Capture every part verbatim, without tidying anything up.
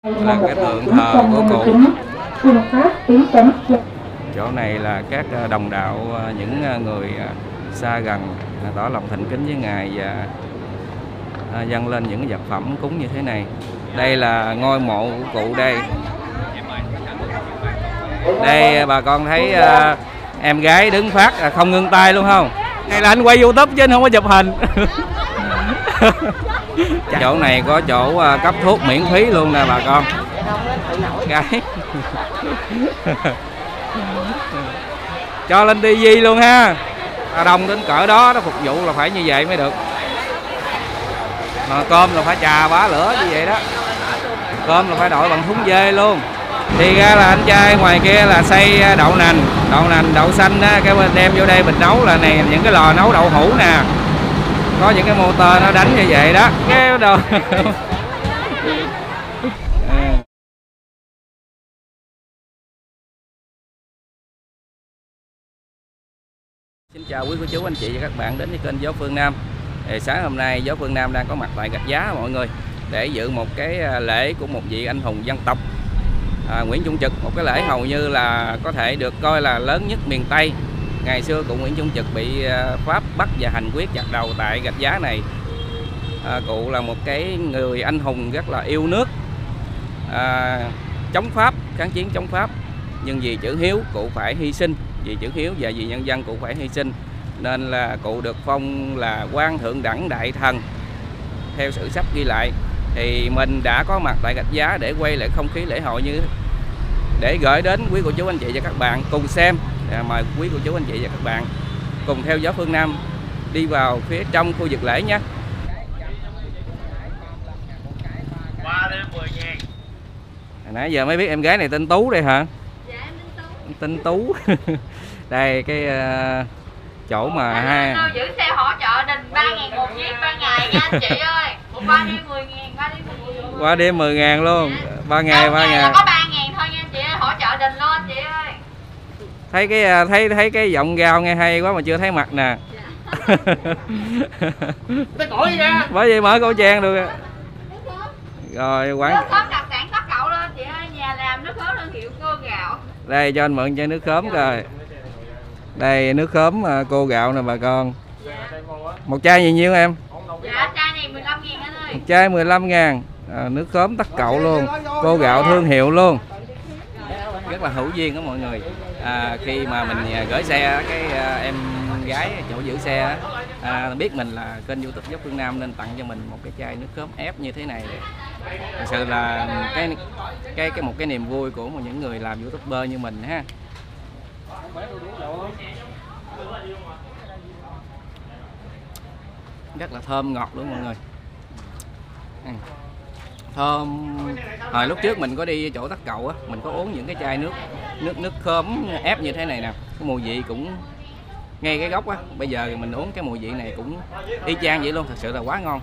là cái tượng thờ của cụ. Chỗ này là các đồng đạo, những người xa gần tỏ lòng thành kính với Ngài và dâng lên những vật phẩm cúng như thế này. Đây là ngôi mộ của cụ đây. Đây bà con thấy uh, em gái đứng phát không ngưng tay luôn không? Đây là anh quay YouTube chứ anh không có chụp hình. Chỗ này có chỗ uh, cấp thuốc miễn phí luôn nè bà con. Cái cho lên tivi luôn ha. Đông đến cỡ đó nó phục vụ là phải như vậy mới được. Mà cơm là phải trà bá lửa như vậy đó. Cơm là phải đội bằng thúng dê luôn. Thì ra là anh trai ngoài kia là xay đậu nành, đậu nành, đậu xanh á, cái bên đem vô đây mình nấu là này những cái lò nấu đậu hũ nè. Có những cái motor nó đánh như vậy đó. Cái đồ. Xin chào quý cô chú anh chị và các bạn đến với kênh Gió Phương Nam. Thì sáng hôm nay Gió Phương Nam đang có mặt tại Gạch Giá mọi người, để dự một cái lễ của một vị anh hùng dân tộc à, Nguyễn Trung Trực. Một cái lễ hầu như là có thể được coi là lớn nhất miền Tây. Ngày xưa cụ Nguyễn Trung Trực bị Pháp bắt và hành quyết chặt đầu tại Gạch Giá này. à, Cụ là một cái người anh hùng rất là yêu nước, à, chống Pháp, kháng chiến chống Pháp. Nhưng vì chữ hiếu cụ phải hy sinh, vì chữ hiếu và vì nhân dân cụ phải hy sinh, nên là cụ được phong là quan thượng đẳng đại thần theo sử sách ghi lại. Thì mình đã có mặt tại Gạch Giá để quay lại không khí lễ hội như để gửi đến quý cô chú anh chị và các bạn cùng xem. à, Mời quý cô chú anh chị và các bạn cùng theo Gió Phương Nam đi vào phía trong khu vực lễ nhé. Nãy giờ mới biết em gái này tên Tú đây hả? Dạ em tên Tú. Đây cái uh, chỗ mà hai giữ xe hỗ trợ đình ba ngàn một chiếc ba ngày nha anh chị ơi. Một ba đêm mười ngàn, ba đêm mười ngàn. Qua đêm mười ngàn luôn. Dạ. ba ngày ba ngày. Có ba ngàn thôi nha anh chị ơi, hỗ trợ đình luôn anh chị ơi. Thấy cái thấy thấy cái giọng gao nghe hay quá mà chưa thấy mặt nè. Dạ. Cái cổ đi ra. Bởi vậy mở khẩu trang được. Rồi quán nước khóm đặc sản Bắc Cậu lên chị ơi, nhà làm nước khóm thương hiệu Cô Gạo. Đây cho anh mượn chai nước khóm coi. Đây nước khóm Cô Gạo nè bà con. Dạ. Một chai gì nhiêu em? Dạ chai này mười lăm ngàn anh ơi. Một chai mười lăm ngàn. À, nước khóm Tắc Cậu luôn. Cô Gạo thương hiệu luôn. Rất là hữu duyên đó mọi người. À, khi mà mình gửi xe cái em gái chỗ giữ xe à, biết mình là kênh YouTube Gió Phương Nam nên tặng cho mình một cái chai nước khóm ép như thế này. Thật sự là cái cái cái một cái niềm vui của một những người làm YouTuber như mình ha. Rất là thơm ngọt luôn mọi người. Thơm. Hồi lúc trước mình có đi chỗ Tắc Cậu á, mình có uống những cái chai nước nước nước khóm ép như thế này nè, cái mùi vị cũng ngay cái gốc á. Bây giờ thì mình uống cái mùi vị này cũng y chang vậy luôn, thật sự là quá ngon.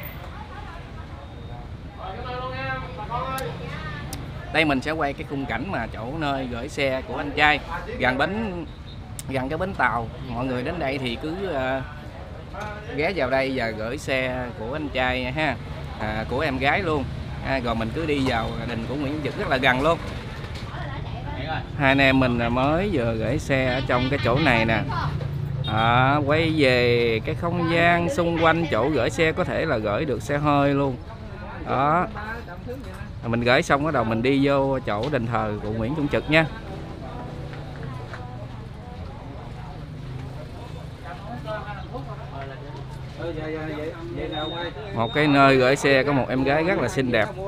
Đây mình sẽ quay cái khung cảnh mà chỗ nơi gửi xe của anh trai gần bến gần cái bến tàu. Mọi người đến đây thì cứ uh, ghé vào đây và gửi xe của anh trai ha, à, của em gái luôn. À, rồi mình cứ đi vào đình của Nguyễn Trung Trực rất là gần luôn. Hai anh em mình mới vừa gửi xe ở trong cái chỗ này nè. À, quay về cái không gian xung quanh chỗ gửi xe, có thể là gửi được xe hơi luôn đó. Mình gửi xong bắt đầu mình đi vô chỗ đền thờ của Nguyễn Trung Trực nha. Một cái nơi gửi xe có một em gái rất là xinh đẹp.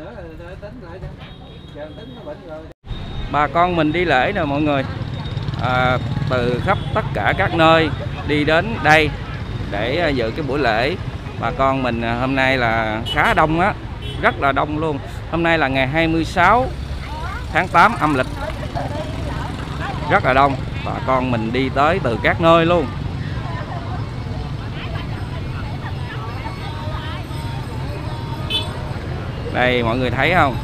Bà con mình đi lễ nè mọi người, à, từ khắp tất cả các nơi đi đến đây để dự cái buổi lễ. Bà con mình hôm nay là khá đông á, rất là đông luôn. Hôm nay là ngày hai mươi sáu tháng tám âm lịch, rất là đông. Bà con mình đi tới từ các nơi luôn. Đây mọi người thấy không?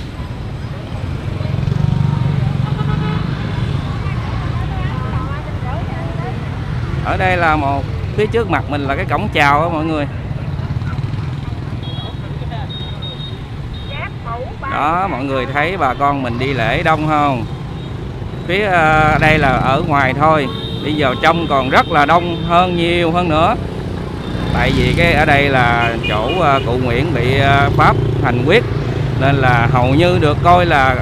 Ở đây là một phía trước mặt mình là cái cổng chào đó mọi người. Đó, mọi người thấy bà con mình đi lễ đông không? Phía uh, đây là ở ngoài thôi, đi vào trong còn rất là đông hơn, nhiều hơn nữa. Tại vì cái ở đây là chỗ uh, cụ Nguyễn bị uh, Pháp hành quyết, nên là hầu như được coi là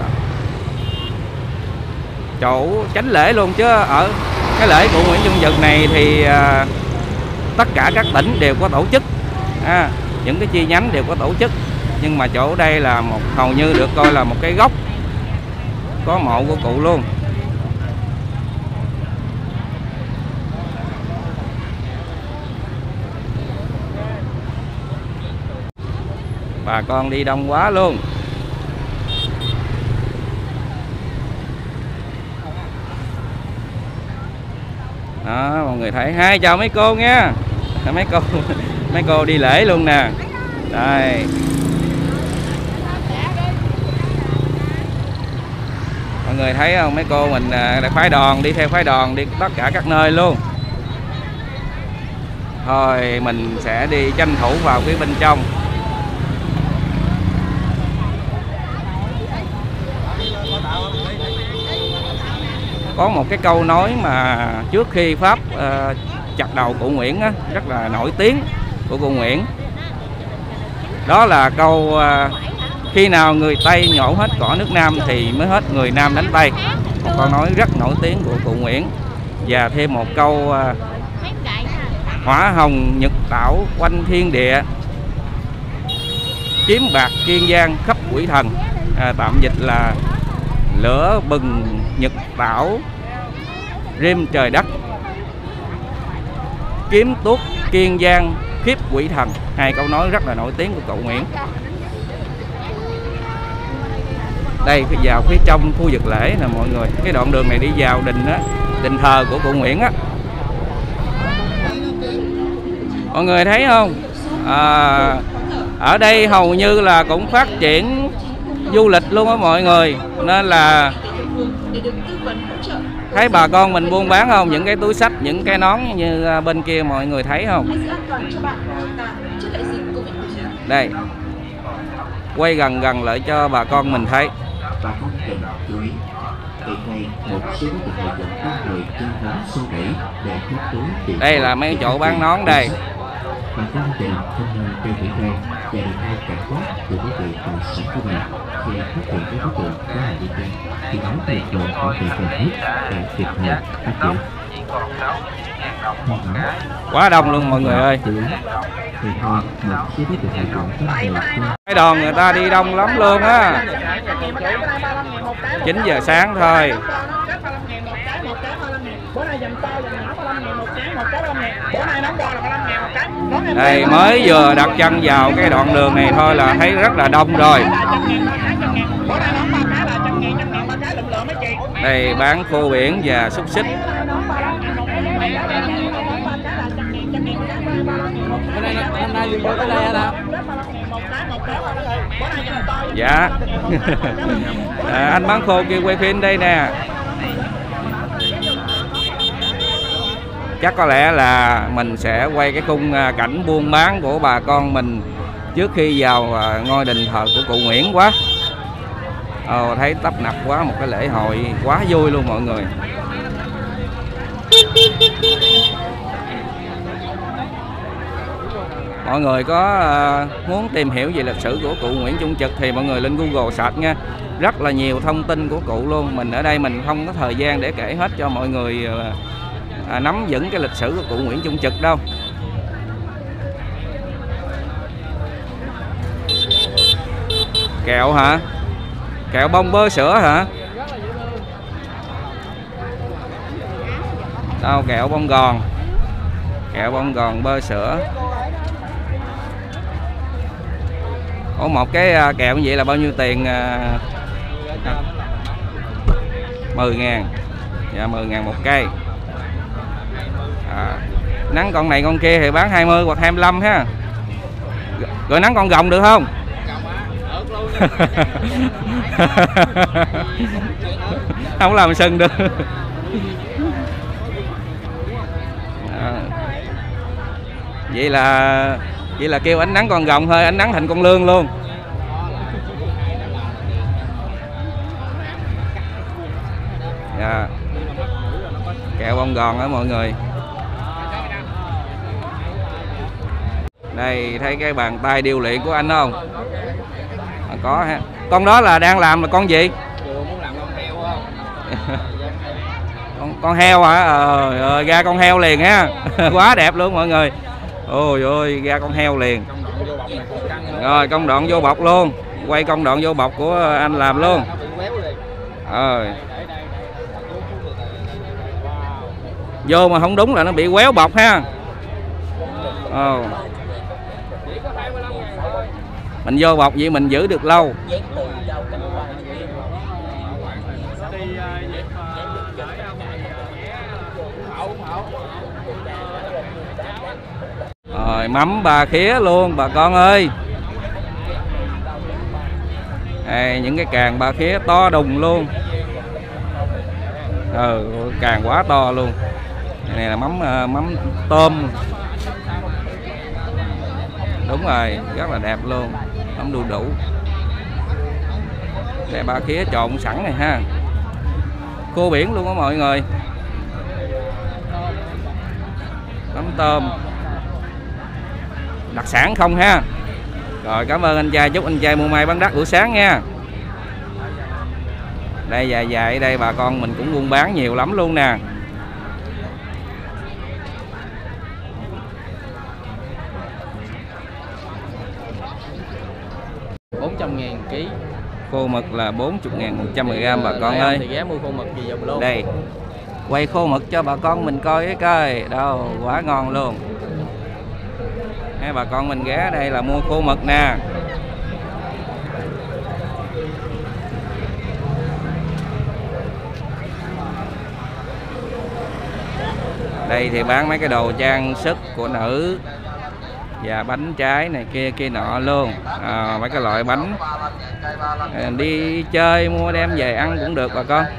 chỗ chánh lễ luôn. Chứ ở cái lễ cụ Nguyễn Trung Trực này thì uh, tất cả các tỉnh đều có tổ chức, à, những cái chi nhánh đều có tổ chức, nhưng mà chỗ đây là một hầu như được coi là một cái gốc có mộ của cụ luôn. Bà con đi đông quá luôn. Đó, mọi người thấy. Hai chào mấy cô nha. Mấy cô mấy cô đi lễ luôn nè. Đây. Mọi người thấy không, mấy cô mình là phái đoàn, đi theo phái đoàn đi tất cả các nơi luôn. Thôi mình sẽ đi tranh thủ vào phía bên trong. Có một cái câu nói mà trước khi Pháp uh, chặt đầu cụ Nguyễn á, rất là nổi tiếng của cụ Nguyễn. Đó là câu uh, khi nào người Tây nhổ hết cỏ nước Nam thì mới hết người Nam đánh Tây. Một câu nói rất nổi tiếng của cụ Nguyễn. Và thêm một câu uh, hỏa hồng nhật tảo quanh thiên địa, kiếm bạc kiên giang khắp quỷ thần. À, tạm dịch là lửa bừng nhật tảo rêm trời đất, kiếm tuốt kiên giang khiếp quỷ thần. Hai câu nói rất là nổi tiếng của cụ Nguyễn. Đây vào phía trong khu vực lễ nè mọi người. Cái đoạn đường này đi vào đình á, đình thờ của cụ Nguyễn á. Mọi người thấy không? À, ở đây hầu như là cũng phát triển du lịch luôn á mọi người, nên là thấy bà con mình buôn bán không, những cái túi xách, những cái nón như bên kia mọi người thấy không? Đây, quay gần gần lại cho bà con mình thấy. Bà con cần chú ý, hiện nay một số đối tượng lợi dụng con người trên nón xô đẩy để móc túi tiền. Đây là mấy chỗ bán nón đây. Bà con cần không nên đeo khẩu trang và được hai cảnh giác từ đối tượng tài sản của mình. Khi phát hiện các đối tượng có hành vi trên thì báo cho lực lượng bảo vệ gần nhất để kịp thời bắt giữ. Quá đông luôn mọi người ơi. Cái đoàn người ta đi đông lắm luôn á. chín giờ sáng thôi. Đây mới vừa đặt chân vào cái đoạn đường này thôi là thấy rất là đông rồi. Đây bán khô biển và xúc xích. Dạ. À, anh bán khô kia quay phim đây nè. Chắc có lẽ là mình sẽ quay cái khung cảnh buôn bán của bà con mình trước khi vào ngôi đình thờ của cụ Nguyễn quá. Ồ, thấy tấp nập quá, một cái lễ hội quá vui luôn mọi người. Mọi người có uh, muốn tìm hiểu về lịch sử của cụ Nguyễn Trung Trực thì mọi người lên Google search nha. Rất là nhiều thông tin của cụ luôn. Mình ở đây mình không có thời gian để kể hết cho mọi người uh, À, nắm vững cái lịch sử của cụ Nguyễn Trung Trực đâu. Kẹo hả? Kẹo bông bơ sữa hả? Đâu, kẹo bông gòn. Kẹo bông gòn bơ sữa. Ủa, một cái kẹo như vậy là bao nhiêu tiền? mười ngàn. Dạ, mười ngàn một cây. À, nắng con này con kia thì bán hai mươi hoặc hai mươi lăm ha. Rồi nắng con gồng được không? Không làm sừng được. À, vậy là vậy là kêu ánh nắng con gồng thôi, ánh nắng thành con lương luôn. Dạ. Kẹo bông gòn đó mọi người. Đây thấy cái bàn tay điêu luyện của anh không? À, có ha. Con đó là đang làm là con gì? con con heo hả? Ờ, ờ, ra con heo liền ha. Quá đẹp luôn mọi người. Ôi ôi, ra con heo liền. Rồi công đoạn vô bọc luôn. Quay công đoạn vô bọc của anh làm luôn. Rồi. Vô mà không đúng là nó bị quéo bọc ha. Ờ. Mình vô bọc vậy mình giữ được lâu. Rồi mắm bà khía luôn bà con ơi. Đây, những cái càng bà khía to đùng luôn. Ừ, càng quá to luôn. Này là mắm mắm tôm. Đúng rồi, rất là đẹp luôn. Mắm đu đủ. Đây bà khía trộn sẵn này ha. Cua biển luôn đó mọi người. Mắm tôm. Đặc sản không ha. Rồi cảm ơn anh trai, chúc anh trai mua may bán đắt buổi sáng nha. Đây dài dài đây bà con mình cũng buôn bán nhiều lắm luôn nè. bốn trăm ngàn ký. Khô mực là bốn mươi ngàn một trăm mười gam bà con ơi. Thì ghé mua khô mực gì dùm luôn. Đây. Quay khô mực cho bà con mình coi cái coi. Đâu quá ngon luôn. Nghe bà con mình ghé đây là mua khô mực nè. Đây thì bán mấy cái đồ trang sức của nữ và bánh trái này kia kia nọ luôn. À, mấy cái loại bánh à, đi chơi mua đem về ăn cũng được bà con.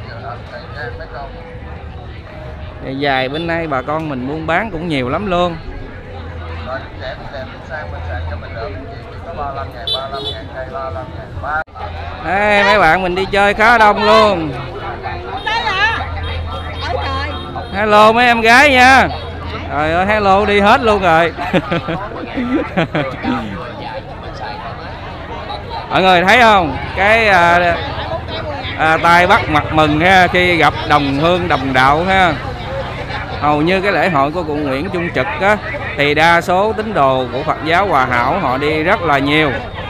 Thì dài bên đây bà con mình buôn bán cũng nhiều lắm luôn. Đây, mấy bạn mình đi chơi khá đông luôn. Hello mấy em gái nha. Trời ơi, hello đi hết luôn rồi. Mọi người thấy không? Cái à, à, tay bắt mặt mừng ha, khi gặp đồng hương đồng đạo ha. Hầu như cái lễ hội của cụ Nguyễn Trung Trực á, thì đa số tín đồ của Phật giáo Hòa Hảo họ đi rất là nhiều.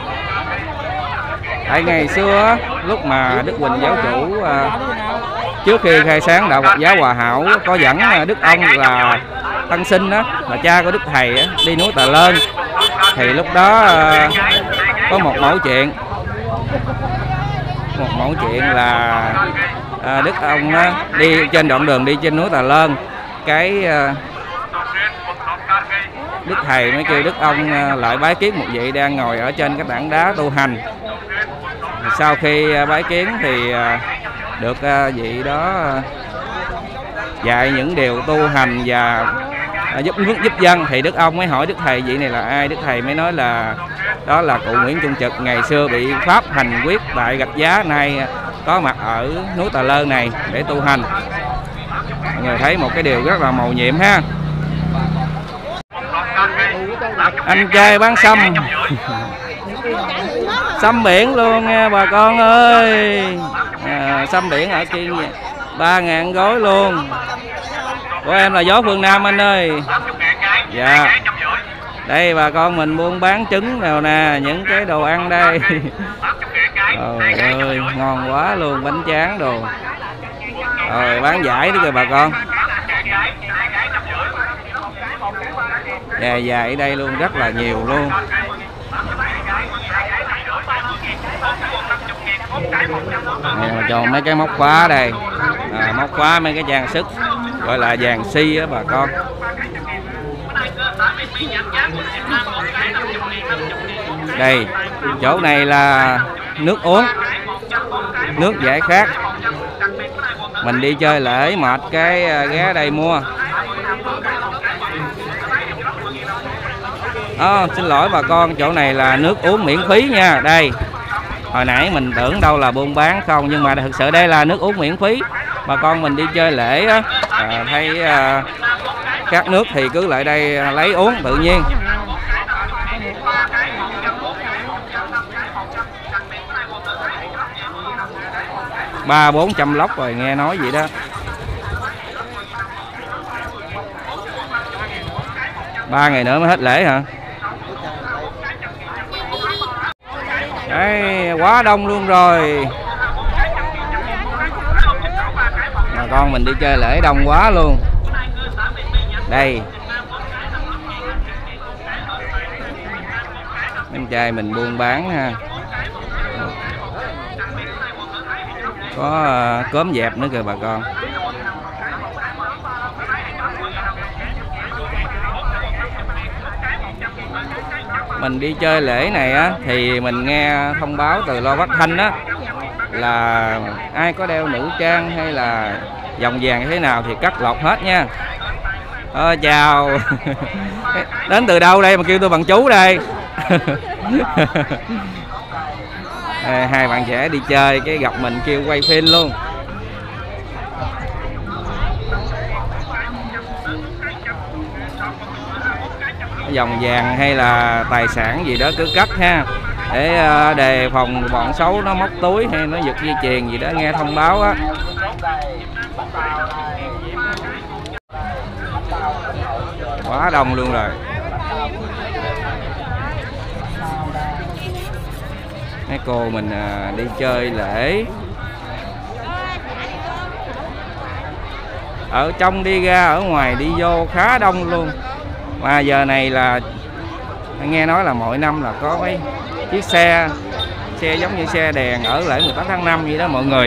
Tại ngày xưa lúc mà Đức Huỳnh giáo chủ à, trước khi khai sáng đạo Phật giáo Hòa Hảo có dẫn Đức ông là Tăng Sinh đó, là cha của Đức Thầy á, đi núi Tà Lên. Thì lúc đó à, có một mẫu chuyện một mẫu chuyện là à, Đức ông á, đi trên đoạn đường đi trên núi Tà Lên, cái à, Đức Thầy mới kêu Đức ông à, lại bái kiến một vị đang ngồi ở trên cái tảng đá tu hành. Sau khi à, bái kiến thì à, được à, vị đó à, dạy những điều tu hành và à, giúp nước giúp dân. Thì Đức ông mới hỏi Đức Thầy vị này là ai. Đức Thầy mới nói là đó là cụ Nguyễn Trung Trực, ngày xưa bị pháp hành quyết tại Gạch Giá, nay có mặt ở núi Tà Lơn này để tu hành. Mọi người thấy một cái điều rất là mầu nhiệm ha. Anh trai bán sâm. Sâm biển luôn nha bà con ơi. À, sâm biển ở Kiên ba ngàn gói luôn. Của em là Gió Phương Nam anh ơi. Dạ. Đây bà con mình buôn bán trứng nào nè, những cái đồ ăn đây. Trời ơi, ngon quá luôn, bánh tráng đồ. Rồi bán giải nữa kìa bà con. Dài dài ở đây luôn, rất là nhiều luôn. Này là cho mấy cái móc khóa đây. À, móc khóa mấy cái trang sức gọi là vàng si á bà con. Đây, chỗ này là nước uống, nước giải khát. Mình đi chơi lễ mệt cái ghé đây mua. À, xin lỗi bà con, chỗ này là nước uống miễn phí nha. Đây, hồi nãy mình tưởng đâu là buôn bán không, nhưng mà thực sự đây là nước uống miễn phí. bà con mình đi chơi lễ á, à, thấy à, các nước thì cứ lại đây lấy uống tự nhiên. Ba bốn trăm lốc rồi, nghe nói vậy đó. Ba ngày nữa mới hết lễ hả? Đấy, quá đông luôn rồi. Bà con mình đi chơi lễ đông quá luôn. Đây, em trai mình buôn bán ha. Có uh, cốm dẹp nữa kìa bà con. Mình đi chơi lễ này á thì mình nghe thông báo từ loa phát thanh á là ai có đeo nữ trang hay là vòng vàng như thế nào thì cắt lọt hết nha. Ờ, chào. Đến từ đâu đây mà kêu tôi bằng chú đây? À, hai bạn trẻ đi chơi cái gặp mình kêu quay phim luôn. Vòng vàng hay là tài sản gì đó cứ cắt ha, để đề phòng bọn xấu nó móc túi hay nó giật dây chuyền gì đó, nghe thông báo á. Quá đông luôn rồi. Mấy cô mình à, đi chơi lễ. Ở trong đi ra, ở ngoài đi vô khá đông luôn. Mà giờ này là nghe nói là mỗi năm là có mấy chiếc xe xe giống như xe đèn ở lễ mười tám tháng năm vậy đó mọi người.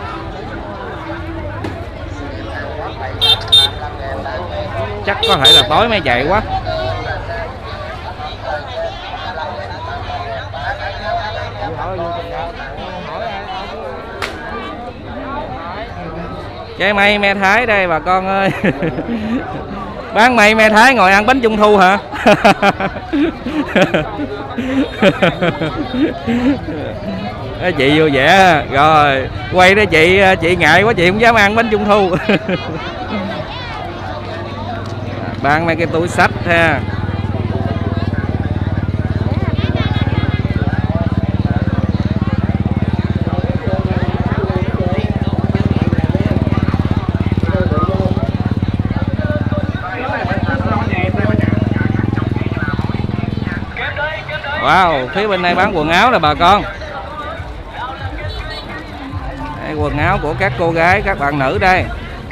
Chắc có thể là tối mới chạy quá. Trái mây me thái đây bà con ơi. Bán mây me thái ngồi ăn bánh trung thu hả? Chị vui vẻ rồi, quay đó chị, chị ngại quá chị không dám ăn bánh trung thu. Bán mấy cái túi xách ha. Wow, phía bên đây bán quần áo nè bà con. Đây, quần áo của các cô gái, các bạn nữ đây.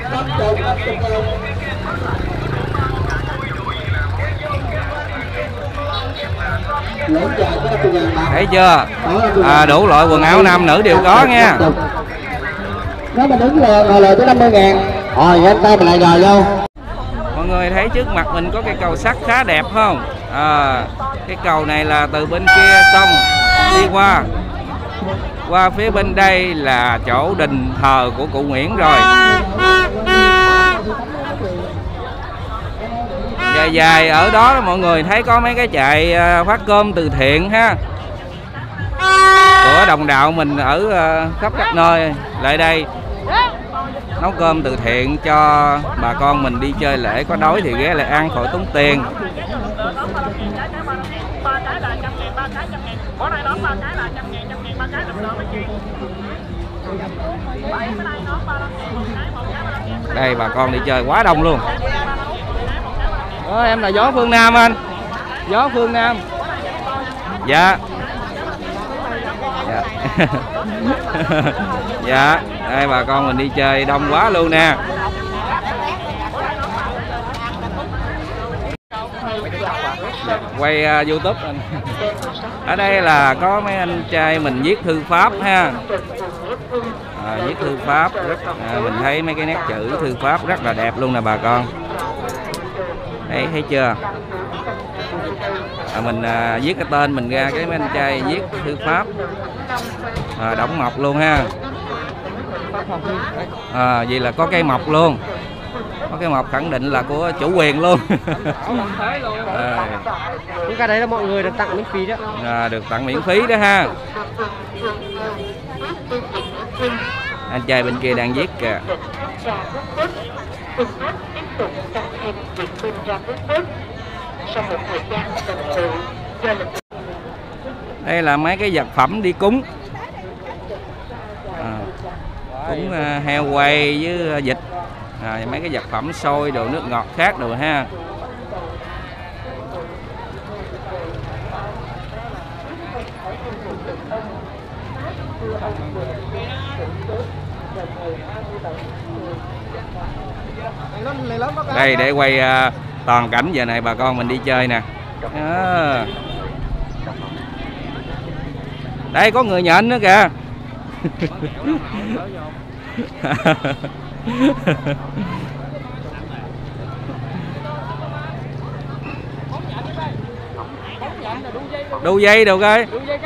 Thấy chưa? À, đủ loại quần áo nam nữ đều có nha. Nếu mà đứng ngồi lời tới năm mươi ngàn. Rồi, anh tay mình lại rồi vô. Mọi người thấy trước mặt mình có cái cầu sắt khá đẹp không? À, cái cầu này là từ bên kia sông đi qua. Qua phía bên đây là chỗ đình thờ của cụ Nguyễn rồi. Dài dài ở đó mọi người thấy có mấy cái chạy phát cơm từ thiện ha, của đồng đạo mình ở khắp các nơi lại đây nấu cơm từ thiện cho bà con mình đi chơi lễ, có đói thì ghé lại ăn khỏi tốn tiền. Đây bà con đi chơi quá đông luôn. Đó, em là Gió Phương Nam anh. Gió Phương Nam. Dạ. Dạ. Dạ. Đây bà con mình đi chơi đông quá luôn nè. Quay uh, YouTube anh. Ở đây là có mấy anh trai mình viết thư pháp ha. À, viết thư pháp rất, à, mình thấy mấy cái nét chữ thư pháp rất là đẹp luôn nè bà con. Đấy, thấy chưa? À, mình à, viết cái tên mình ra, cái mấy anh trai viết thư pháp à, đóng mộc luôn ha. À, vậy là có cây mộc luôn, có cái mộc khẳng định là của chủ quyền luôn. À, những cái đấy là mọi người được tặng miễn phí đó. À, được tặng miễn phí đó ha. Anh trai bên kia đang viết kìa. Đây là mấy cái vật phẩm đi cúng, à, cúng uh, heo quay với uh, vịt, à, mấy cái vật phẩm xôi đồ nước ngọt khác đồ ha. Đây để quay uh, toàn cảnh giờ này bà con mình đi chơi nè. À. Đây có người nhện nữa kìa. Đu dây đâu coi.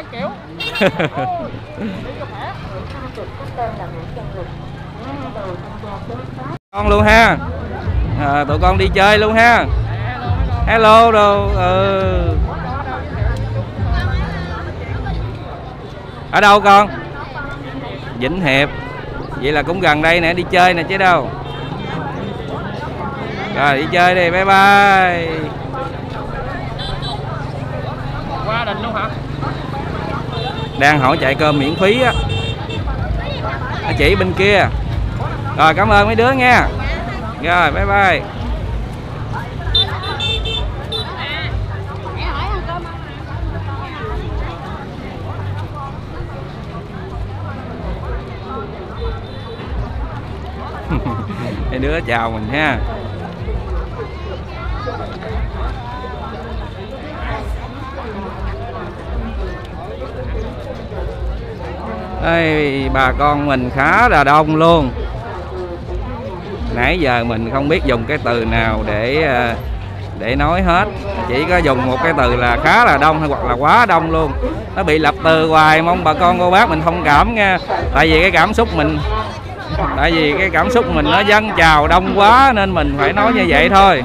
Con luôn ha. À, tụi con đi chơi luôn ha. Hello đâu. Ừ. Ở đâu con? Vĩnh Hiệp. Vậy là cũng gần đây nè, đi chơi nè chứ đâu. Rồi đi chơi đi, bye bye. Qua đình luôn hả? Đang hỏi chạy cơm miễn phí á. Nó chỉ bên kia. Rồi cảm ơn mấy đứa nha. Rồi bye bye. Hai đứa chào mình ha. Đây, bà con mình khá là đông luôn. Nãy giờ mình không biết dùng cái từ nào để để nói hết, chỉ có dùng một cái từ là khá là đông hay hoặc là quá đông luôn. Nó bị lập từ hoài, mong bà con cô bác mình thông cảm nha. Tại vì cái cảm xúc mình Tại vì cái cảm xúc mình nó dâng trào đông quá nên mình phải nói như vậy thôi.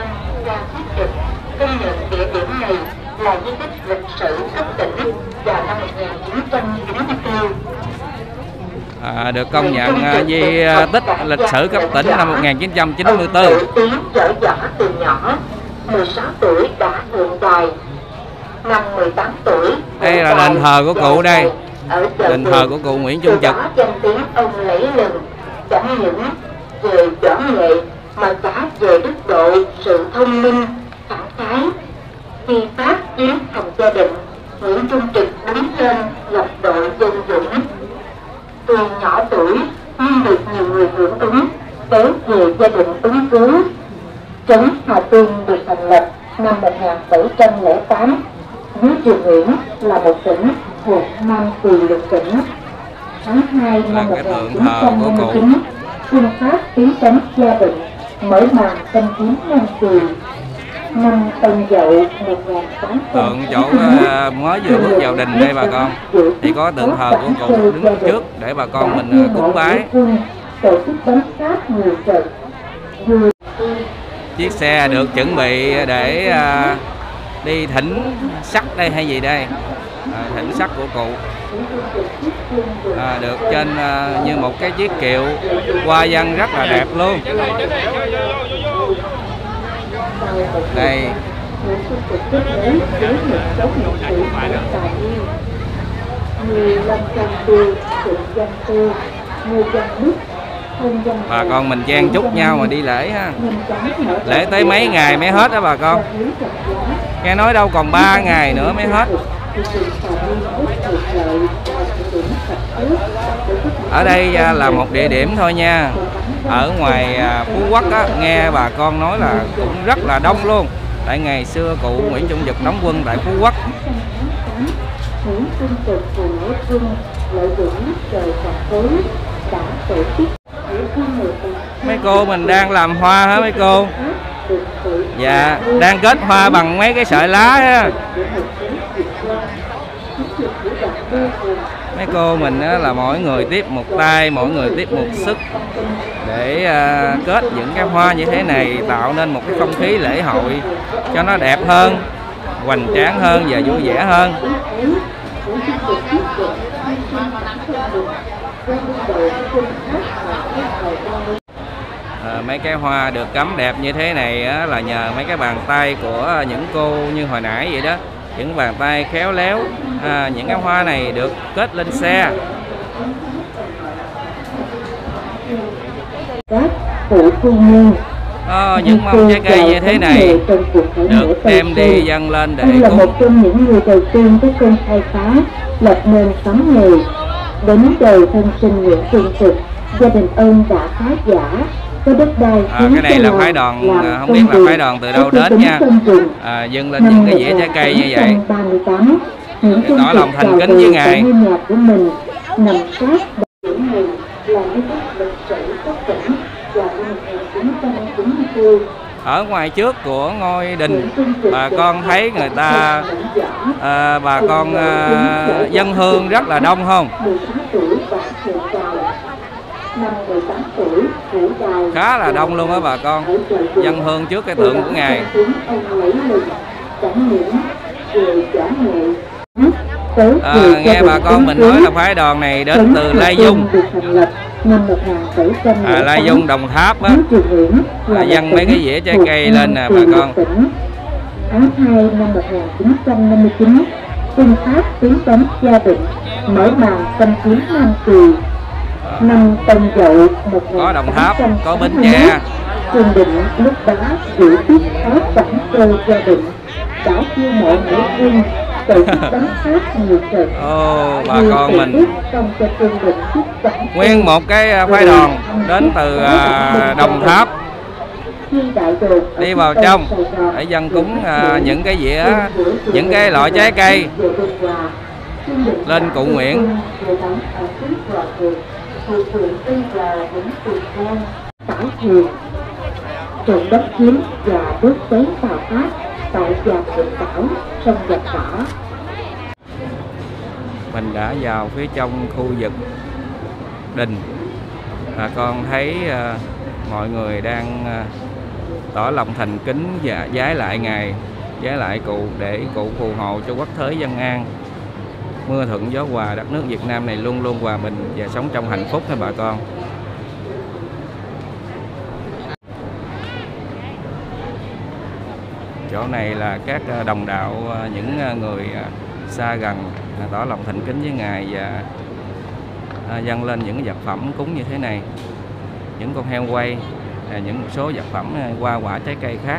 Công nhận địa điểm này là di tích lịch sử cấp tỉnh vào năm một nghìn chín trăm chín mươi tư. À, được công nhận uh, di tích lịch sử cấp tỉnh năm một nghìn chín trăm chín mươi tư. Tiếng dở dở từ nhỏ, mười sáu tuổi đã thượng đài, năm mười tám tuổi. Đây là đền thờ của cụ đây. Đền thờ của cụ Nguyễn Trung Trực. Danh tiếng ông lấy lừng chẳng những về võ nghệ mà cả về đức độ, sự thông minh, khẳng khái. Khi Pháp tiến hành gia đình, Nguyễn Trung Trực đứng lên lập đội dân dũng. Tuy nhỏ tuổi nhưng được nhiều người hưởng ứng, kéo về gia đình ứng cứu. Trấn Hà Tiên được thành lập năm một nghìn bảy trăm lẻ tám, dưới triều Nguyễn là một tỉnh thuộc Nam Kỳ lục tỉnh. Tháng hai năm một nghìn chín trăm năm mươi chín, quân Pháp tiến đánh Gia Định, mở màn tranh chiếm Nam Kỳ. Năm Tân Dậu một nghìn tám trăm Tượng chỗ uh, mới vừa bước vào đình đây bà con, thì có tượng thờ của cụ đứng trước để bà con mình uh, cúng bái. Chiếc xe được chuẩn bị để uh, đi thỉnh sắc đây hay gì đây, à, thỉnh sắc của cụ, à, được trên uh, như một cái chiếc kiệu hoa văn rất là đẹp luôn. Đây bà con mình chen chúc nhau mà đi lễ ha. Lễ tới mấy ngày mới hết đó bà con. Nghe nói đâu còn ba ngày nữa mới hết. Ở đây là một địa điểm thôi nha. Ở ngoài Phú Quốc á, nghe bà con nói là cũng rất là đông luôn. Tại ngày xưa cụ Nguyễn Trung Trực đóng quân tại Phú Quốc. Mấy cô mình đang làm hoa hả mấy cô? Dạ, đang kết hoa bằng mấy cái sợi lá á. Mấy cô mình á, là mỗi người tiếp một tay, mỗi người tiếp một sức để uh, kết những cái hoa như thế này, tạo nên một cái không khí lễ hội cho nó đẹp hơn, hoành tráng hơn và vui vẻ hơn. À, mấy cái hoa được cắm đẹp như thế này á, là nhờ mấy cái bàn tay của những cô như hồi nãy vậy đó, những bàn tay khéo léo. À, những cái hoa này được kết lên xe. À, những mâm trái cây như thế này được đem đi dâng lên để là cúng. một trong những người đầu tiên có công khai phá lập nên xóm nghề. Đến đời thân sinh Nguyễn Trung Trực, gia đình ông đã phá giả có đất đai. À, cái này là phái đoàn, không biết là phái đoàn từ đâu đến nha. À, dâng lên những cái dĩa trái cây như vậy để tỏ lòng thành kính với ngài. Nhà của mình nằm sát bãi này là cái đất lịch sử cấp tỉnh và năm một nghìn chín trăm chín mươi tư. Ở ngoài trước của ngôi đình, bà con thấy người ta à, bà con à, dân hương rất là đông không? Khá là đông luôn á bà con, dân hương trước cái tượng của ngài. À, nghe bà con mình nói là phái đoàn này đến từ Lai Dung, à, Lai Dung Đồng Tháp á, à, dâng mấy cái dĩa trái cây lên nè bà con. Tháng hai năm một nghìn chín trăm năm mươi chín, quân Pháp tiến đánh Gia Định, mở màn xâm chiếm Nam Kỳ. Năm Tân Dậu một nghìn Có Đồng Tháp, có Bến Tre, Tre. Quân Định lúc đó giữ tiết áo cảnh cơ Gia Định, đã chiêu mộ nghĩa quân tổ chức đánh Pháp nhiều trận. Ồ, bà con mình trong cho Quân Định tiếp cận nguyên một cái phái đoàn đến từ à, Đồng Tháp đi vào trong để dân cúng à, những cái dĩa, những cái loại trái cây lên cụ Nguyễn. Trận đất chiếm và đốt cháy Tàu Pháp tại Già Thượng Tảo, sông Giạch Cỏ. Mình đã vào phía trong khu vực đình, bà con thấy à, mọi người đang à, tỏ lòng thành kính và vái lại ngài, vái lại cụ để cụ phù hộ cho quốc thế dân an, mưa thuận gió hòa, đất nước Việt Nam này luôn luôn hòa bình và sống trong hạnh phúc nha bà con. Chỗ này là các đồng đạo, những người xa gần tỏ lòng thành kính với ngài và dâng lên những vật phẩm cúng như thế này, những con heo quay, những một số vật phẩm hoa quả trái cây khác.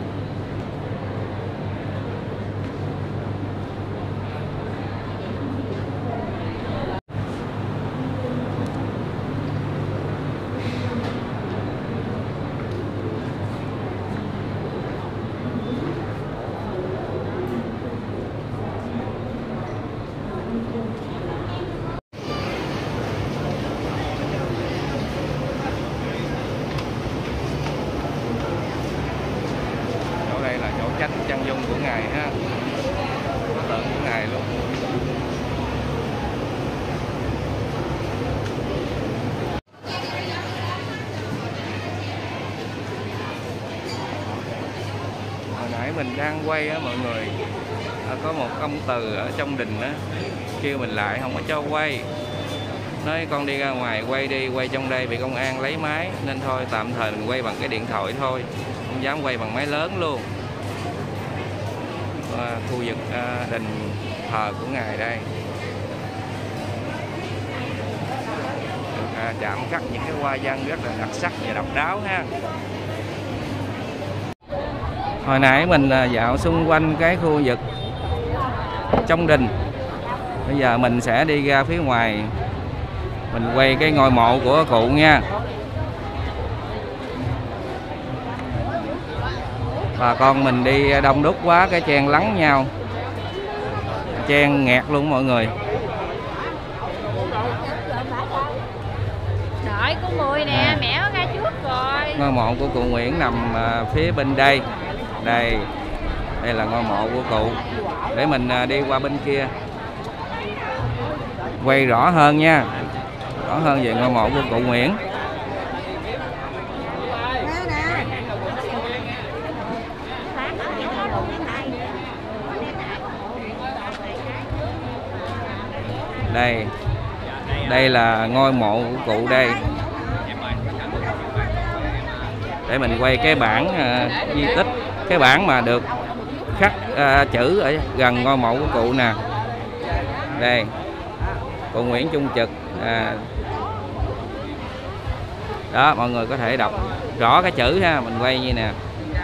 Chánh chân dung của ngài ha, tượng của ngài luôn. Hồi nãy mình đang quay á mọi người, à, có một ông từ ở trong đình á kêu mình lại không có cho quay, nói con đi ra ngoài quay đi, quay trong đây bị công an lấy máy, nên thôi tạm thời mình quay bằng cái điện thoại thôi, không dám quay bằng máy lớn luôn. À, khu vực à, đình thờ của ngài đây, à, chạm khắc những cái hoa văn rất là đặc sắc và độc đáo ha. Hồi nãy mình à, dạo xung quanh cái khu vực trong đình, bây giờ mình sẽ đi ra phía ngoài, mình quay cái ngôi mộ của cụ nha. Bà con mình đi đông đúc quá cái chen lắng nhau, chen nghẹt luôn mọi người. Đợi cô Mười nè, à, mẹ nó ra trước rồi. Ngôi mộ của cụ Nguyễn nằm uh, phía bên đây. Đây, đây là ngôi mộ của cụ. Để mình uh, đi qua bên kia quay rõ hơn nha, rõ hơn về ngôi mộ của cụ Nguyễn. Đây, Đây là ngôi mộ của cụ đây. Để mình quay cái bảng uh, di tích, cái bảng mà được khắc uh, chữ ở gần ngôi mộ của cụ nè. Đây, cụ Nguyễn Trung Trực. À, đó, mọi người có thể đọc rõ cái chữ ha, mình quay như nè.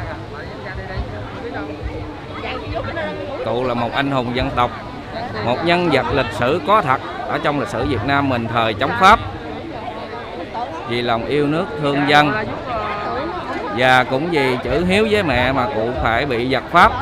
Cụ là một anh hùng dân tộc, một nhân vật lịch sử có thật ở trong lịch sử Việt Nam mình thời chống Pháp. Vì lòng yêu nước thương dân và cũng vì chữ hiếu với mẹ mà cụ phải bị giặc Pháp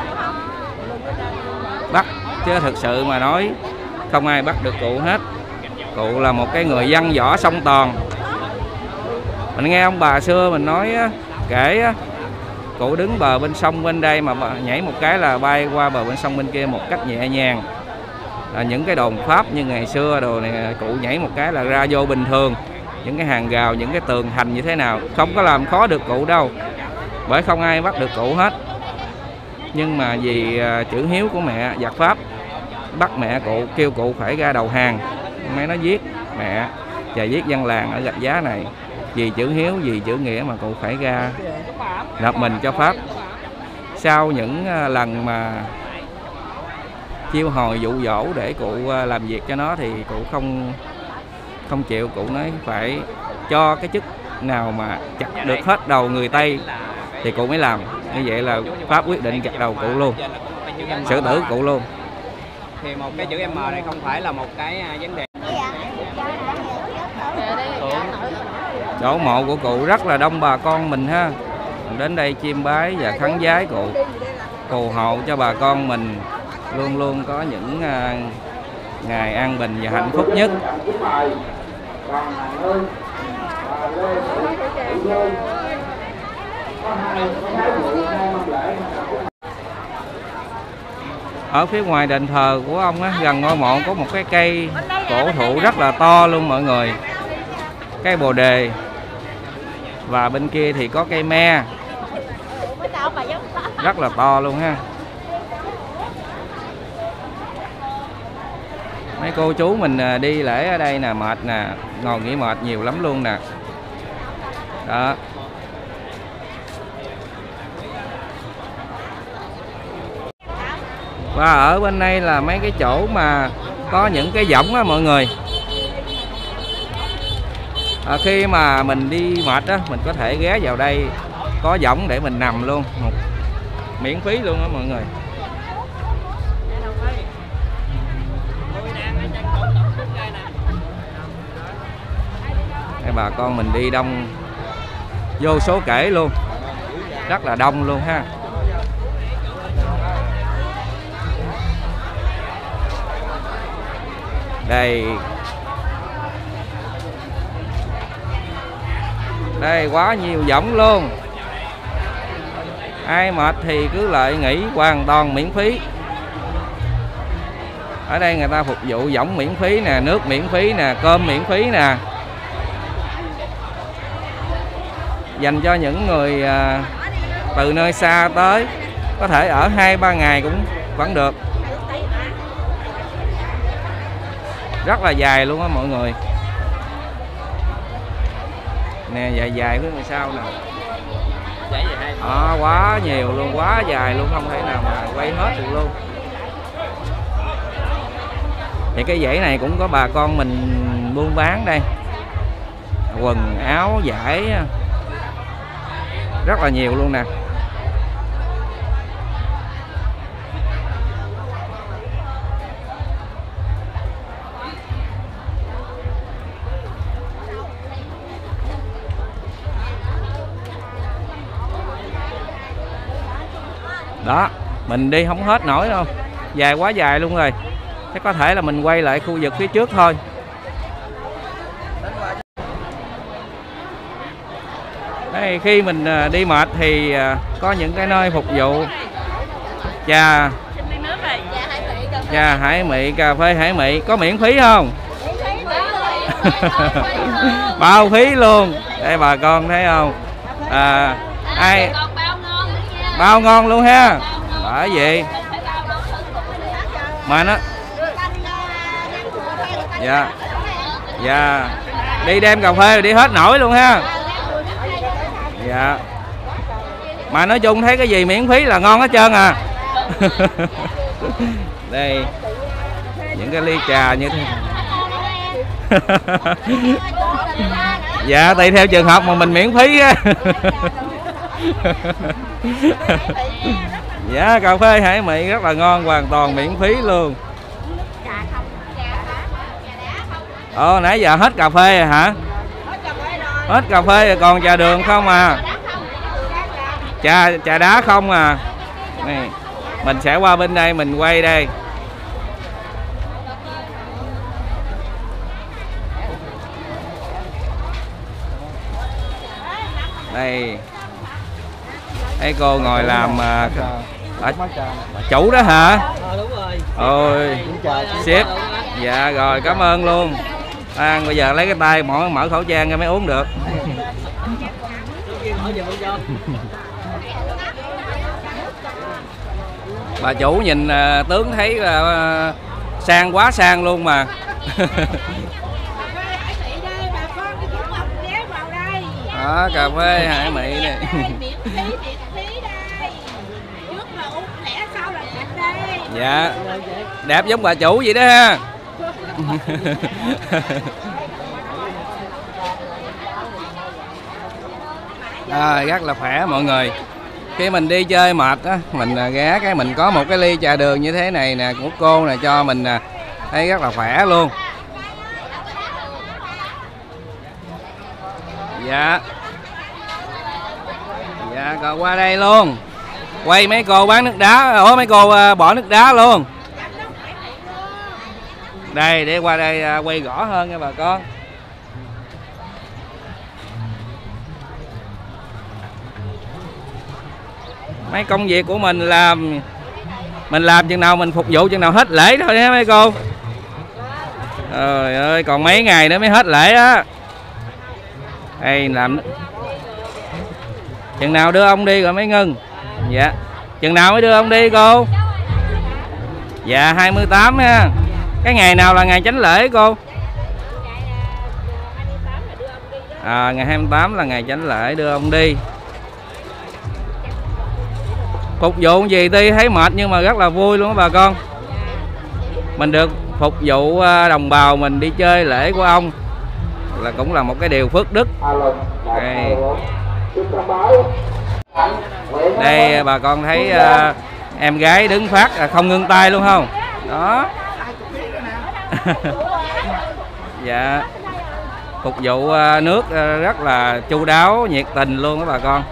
bắt, chứ thực sự mà nói không ai bắt được cụ hết. Cụ là một cái người văn võ song toàn. Mình nghe ông bà xưa mình nói kể cụ đứng bờ bên sông bên đây mà nhảy một cái là bay qua bờ bên sông bên kia một cách nhẹ nhàng. À, những cái đồn Pháp như ngày xưa đồ này, cụ nhảy một cái là ra vô bình thường. Những cái hàng rào, những cái tường thành như thế nào không có làm khó được cụ đâu, bởi không ai bắt được cụ hết. Nhưng mà vì uh, chữ hiếu của mẹ giặc Pháp bắt mẹ cụ, kêu cụ phải ra đầu hàng. Mấy nó giết mẹ và giết dân làng ở Gạch Giá này. Vì chữ hiếu, vì chữ nghĩa mà cụ phải ra nộp mình cho Pháp. Sau những uh, lần mà chiêu hồi dụ dỗ để cụ uh, làm việc cho nó thì cụ không không chịu. Cụ nói phải cho cái chức nào mà chặt được hết đầu người Tây thì cụ mới làm. Như vậy là Pháp quyết định chặt đầu cụ luôn, xử tử cụ luôn. Thì một cái chữ M này không phải là một cái vấn đề. Chỗ mộ của cụ rất là đông bà con mình ha, đến đây chiêm bái và khấn vái cụ, phù hộ cho bà con mình luôn luôn có những uh, ngày an bình và hạnh phúc nhất. Ở phía ngoài đền thờ của ông á, gần ngôi mộ có một cái cây cổ thụ rất là to luôn mọi người, cây bồ đề, và bên kia thì có cây me rất là to luôn ha. Mấy cô chú mình đi lễ ở đây nè, mệt nè, ngồi nghỉ mệt nhiều lắm luôn nè. Đó. Và ở bên đây là mấy cái chỗ mà có những cái võng á mọi người. À, khi mà mình đi mệt á, mình có thể ghé vào đây, có võng để mình nằm luôn, một miễn phí luôn á mọi người. Đây, bà con mình đi đông vô số kể luôn, rất là đông luôn ha. Đây, đây quá nhiều võng luôn. Ai mệt thì cứ lại nghỉ hoàn toàn miễn phí. Ở đây người ta phục vụ võng miễn phí nè, nước miễn phí nè, cơm miễn phí nè, dành cho những người à, từ nơi xa tới, có thể ở hai ba ngày cũng vẫn được. Rất là dài luôn á mọi người. Nè, dài dài phía ngoài sau nè. À, quá nhiều luôn, quá dài luôn, không thể nào mà quay hết được luôn. Thì cái dãy này cũng có bà con mình buôn bán đây, quần áo vải rất là nhiều luôn nè. Đó, mình đi không hết nổi đâu, dài quá dài luôn rồi. Thế có thể là mình quay lại khu vực phía trước thôi. Đây, khi mình đi mệt thì có những cái nơi phục vụ trà, trà hải mị, cà phê hải mị, có miễn phí không? Bao phí luôn. Đây bà con thấy không? À, ai bao ngon luôn ha. Bởi vậy mà nó, dạ, Dạ. Đi đem cà phê rồi đi hết nổi luôn ha. Dạ. Mà nói chung thấy cái gì miễn phí là ngon hết trơn à. Đây. Những cái ly trà như thế. Dạ, tùy theo trường hợp mà mình miễn phí á. Dạ, cà phê Hải Mỹ rất là ngon, hoàn toàn miễn phí luôn. Ồ, nãy giờ hết cà phê rồi hả? Hết cà phê rồi, còn trà đường không à? Trà trà đá không à? Này, mình sẽ qua bên đây mình quay đây. Đây. Thấy cô ngồi làm uh, ở, chủ đó hả? Ờ, đúng rồi. Ôi, ship. Dạ rồi, cảm ơn luôn. À, bây giờ lấy cái tay mở mở khẩu trang ra mới uống được. Bà chủ nhìn uh, tướng thấy uh, sang quá sang luôn mà. Đó, cà phê Hải Mỹ này. Dạ. Đẹp giống bà chủ vậy đó ha. À, rất là khỏe mọi người. Khi mình đi chơi mệt á, mình ghé cái mình có một cái ly trà đường như thế này nè của cô nè cho mình nè, thấy rất là khỏe luôn. Dạ. Dạ, còn qua đây luôn. Quay mấy cô bán nước đá, ủa mấy cô bỏ nước đá luôn. Đây, để qua đây quay rõ hơn nha bà con. Mấy công việc của mình làm mình làm chừng nào mình phục vụ chừng nào hết lễ thôi nha mấy cô. Trời ơi, còn mấy ngày nữa mới hết lễ á. Đây làm chừng nào đưa ông đi rồi mới ngưng. Dạ. Chừng nào mới đưa ông đi cô? Dạ hai mươi tám ha. Cái ngày nào là ngày chánh lễ cô? À, ngày hai mươi tám là ngày chánh lễ đưa ông đi. Phục vụ gì tuy thấy mệt nhưng mà rất là vui luôn đó bà con. Mình được phục vụ đồng bào mình đi chơi lễ của ông là cũng là một cái điều phước đức. Đây, đây bà con thấy uh, em gái đứng phát không ngưng tay luôn không? Đó. Dạ. Phục vụ uh, nước uh, rất là chu đáo, nhiệt tình luôn đó bà con.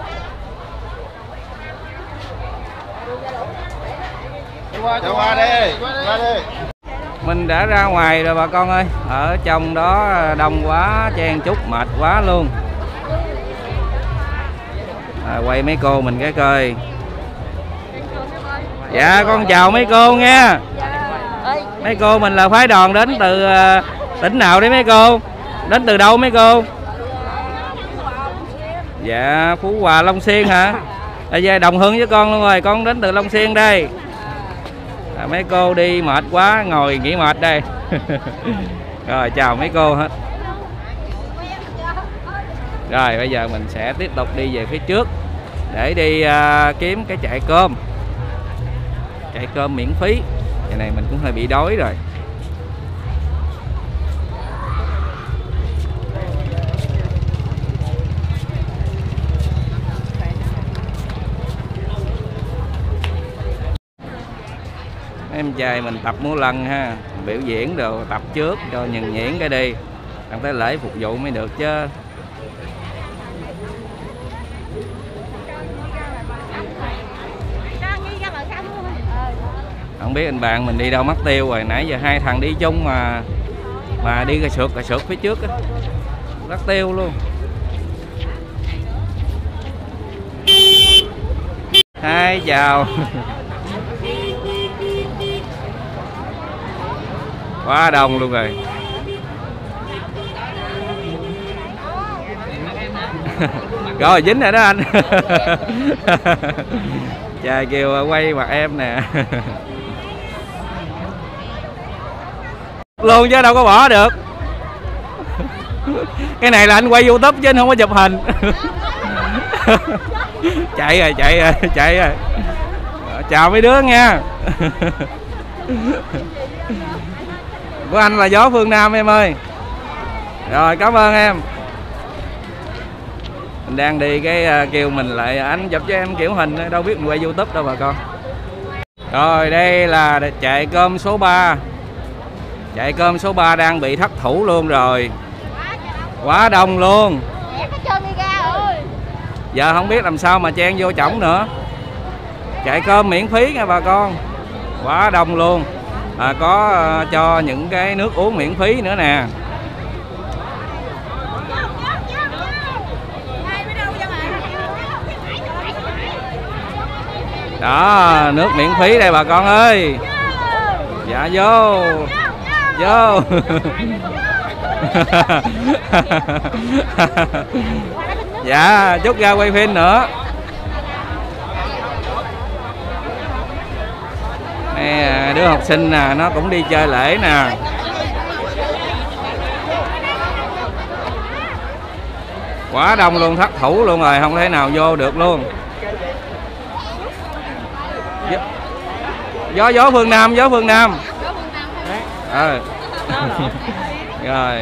Qua, qua đi, qua đi. Mình đã ra ngoài rồi bà con ơi. Ở trong đó đông quá, chen chúc mệt quá luôn. À, quay mấy cô mình cái coi. Dạ con chào mấy cô nha. Mấy cô mình là phái đoàn đến từ uh, tỉnh nào đấy mấy cô? Đến từ đâu mấy cô? Dạ Phú Hòa Long Xuyên hả? Bây giờ đồng hương với con luôn rồi, con đến từ Long Xuyên đây. À, mấy cô đi mệt quá ngồi nghỉ mệt đây. Rồi chào mấy cô hết. Rồi bây giờ mình sẽ tiếp tục đi về phía trước để đi uh, kiếm cái chại cơm. Chại cơm miễn phí. Cái này mình cũng hơi bị đói rồi. Em trai mình tập múa lân ha, biểu diễn đồ tập trước cho nhuần nhuyễn cái đi, đặng tới lễ phục vụ mới được chứ. Không biết anh bạn mình đi đâu mất tiêu rồi, nãy giờ hai thằng đi chung mà mà đi cái sượt cái sượt phía trước á, mất tiêu luôn. Hai chào. Quá đông luôn rồi. Rồi dính rồi đó anh. Trời kêu quay mặt em nè. Luôn chứ đâu có bỏ được. Cái này là anh quay YouTube chứ anh không có chụp hình. Chạy rồi, chạy rồi, chạy rồi. Chào mấy đứa nha. Của anh là gió phương Nam em ơi. Rồi, cảm ơn em. Mình đang đi cái uh, kêu mình lại anh chụp cho em kiểu hình, đâu biết mình quay YouTube đâu bà con. Rồi đây là chạy cơm số ba. Chạy cơm số ba đang bị thất thủ luôn rồi. Quá đông luôn. Giờ không biết làm sao mà chen vô chổng nữa. Chạy cơm miễn phí nha bà con. Quá đông luôn. À, có uh, cho những cái nước uống miễn phí nữa nè. Đó, nước miễn phí đây bà con ơi. Dạ vô. Vô. Dạ, chút ra quay phim nữa. Nè, đứa học sinh nè, nó cũng đi chơi lễ nè. Quá đông luôn, thất thủ luôn rồi, không thể nào vô được luôn. Gió gió phương Nam, gió phương Nam. Ờ. Rồi.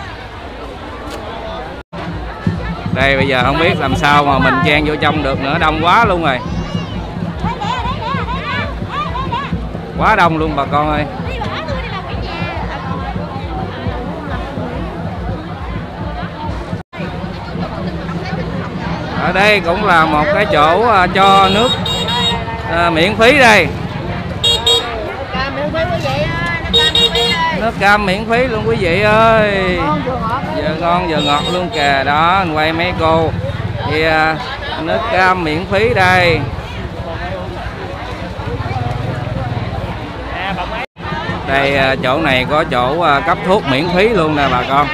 Đây bây giờ không biết làm sao mà mình chen vô trong được nữa, đông quá luôn rồi. Quá đông luôn bà con ơi. Ở đây cũng là một cái chỗ cho nước à, miễn phí đây. Nước cam miễn phí luôn quý vị ơi. Giờ ngon giờ ngọt luôn kìa. Đó, anh quay mấy cô. Thì à, nước cam miễn phí đây. Đây à, chỗ này có chỗ à, cấp thuốc miễn phí luôn nè bà con.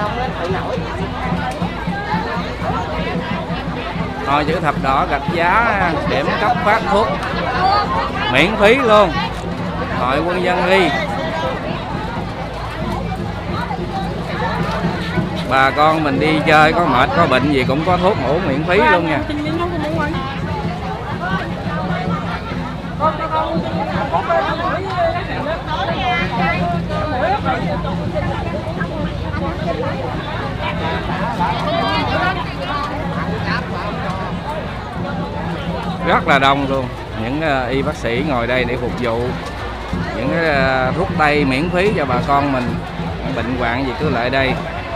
Thôi chữ thập đỏ gạch giá điểm cấp phát thuốc miễn phí luôn. Hội Quân dân Y. Bà con mình đi chơi có mệt có bệnh gì cũng có thuốc ngủ miễn phí luôn nha. Rất là đông luôn. Những uh, y bác sĩ ngồi đây để phục vụ những cái uh, thuốc tây miễn phí cho bà con mình. Bệnh hoạn gì cứ lại đây.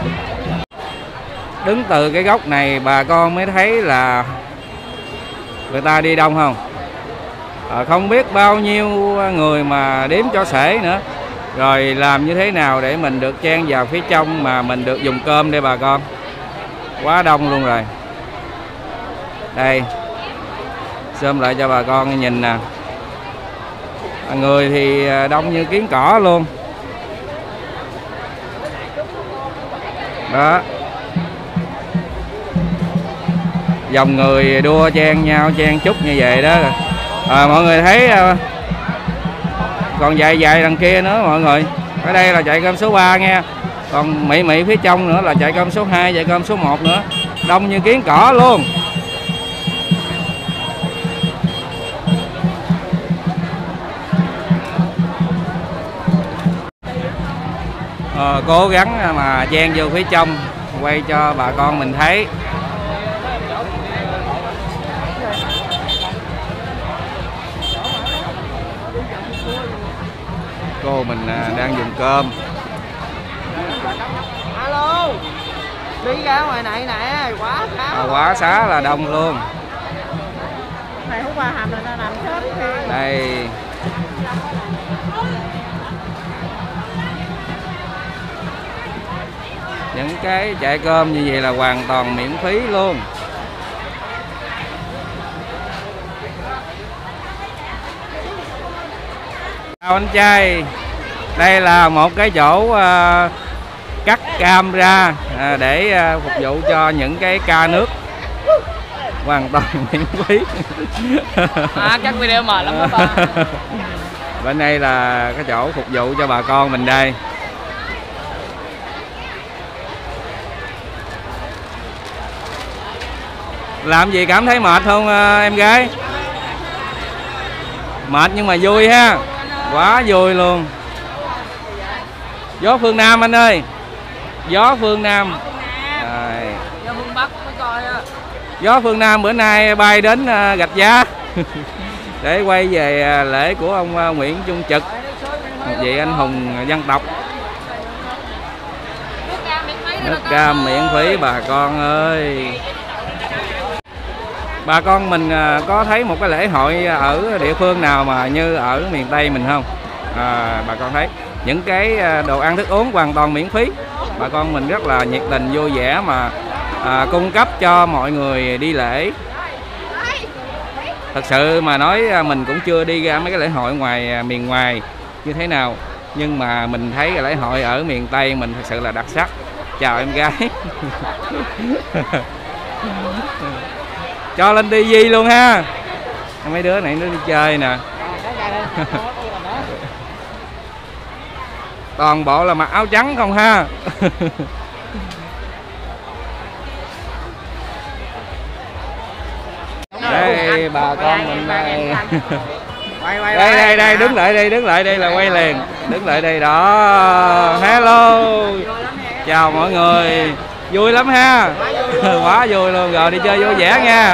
Đứng từ cái góc này bà con mới thấy là người ta đi đông không. À, không biết bao nhiêu người mà đếm cho xuể nữa. Rồi làm như thế nào để mình được chen vào phía trong mà mình được dùng cơm đây bà con. Quá đông luôn rồi. Đây, zoom lại cho bà con nhìn nè. Người thì đông như kiến cỏ luôn. Đó. Dòng người đua chen nhau, chen chúc như vậy đó. À, mọi người thấy còn dài dài đằng kia nữa mọi người. Ở đây là chạy cơm số ba nha. Còn Mỹ Mỹ phía trong nữa là chạy cơm số hai, chạy cơm số một nữa. Đông như kiến cỏ luôn. À, cố gắng mà chen vô phía trong quay cho bà con mình thấy. Cô mình đang dùng cơm. Alo, đi ra ngoài này nè, quá xá. À, quá xá là đông luôn. Này hôm qua hầm là ta làm sớm kìa. Đây. Những cái chạy cơm như vậy là hoàn toàn miễn phí luôn. Chào anh trai. Đây là một cái chỗ uh, cắt cam ra uh, để uh, phục vụ cho những cái ca nước hoàn toàn miễn phí. À, các video mệt lắm đó ba. Bên đây là cái chỗ phục vụ cho bà con mình đây. Làm gì cảm thấy mệt không em gái? Mệt nhưng mà vui ha. Quá vui luôn. Gió phương Nam anh ơi. Gió phương Nam. Rồi. Gió phương Bắc mới coi á. Gió phương Nam bữa nay bay đến Gạch Giá để quay về lễ của ông Nguyễn Trung Trực, một vị anh hùng dân tộc. Nước cam miễn phí bà con ơi. Bà con mình có thấy một cái lễ hội ở địa phương nào mà như ở miền Tây mình không? À, bà con thấy những cái đồ ăn thức uống hoàn toàn miễn phí. Bà con mình rất là nhiệt tình vui vẻ mà à, cung cấp cho mọi người đi lễ. Thật sự mà nói mình cũng chưa đi ra mấy cái lễ hội ngoài miền ngoài như thế nào, nhưng mà mình thấy cái lễ hội ở miền Tây mình thật sự là đặc sắc. Chào em gái. Cho lên tivi luôn ha. Mấy đứa này nó đi chơi nè. Toàn bộ là mặc áo trắng không ha. Đây bà con mình đây. Đây đây đây đứng lại đây, đứng lại đây là quay liền. Đứng lại đây đó. Hello. Chào mọi người. Vui lắm ha. Quá vui luôn. Rồi đi chơi vui vẻ nha.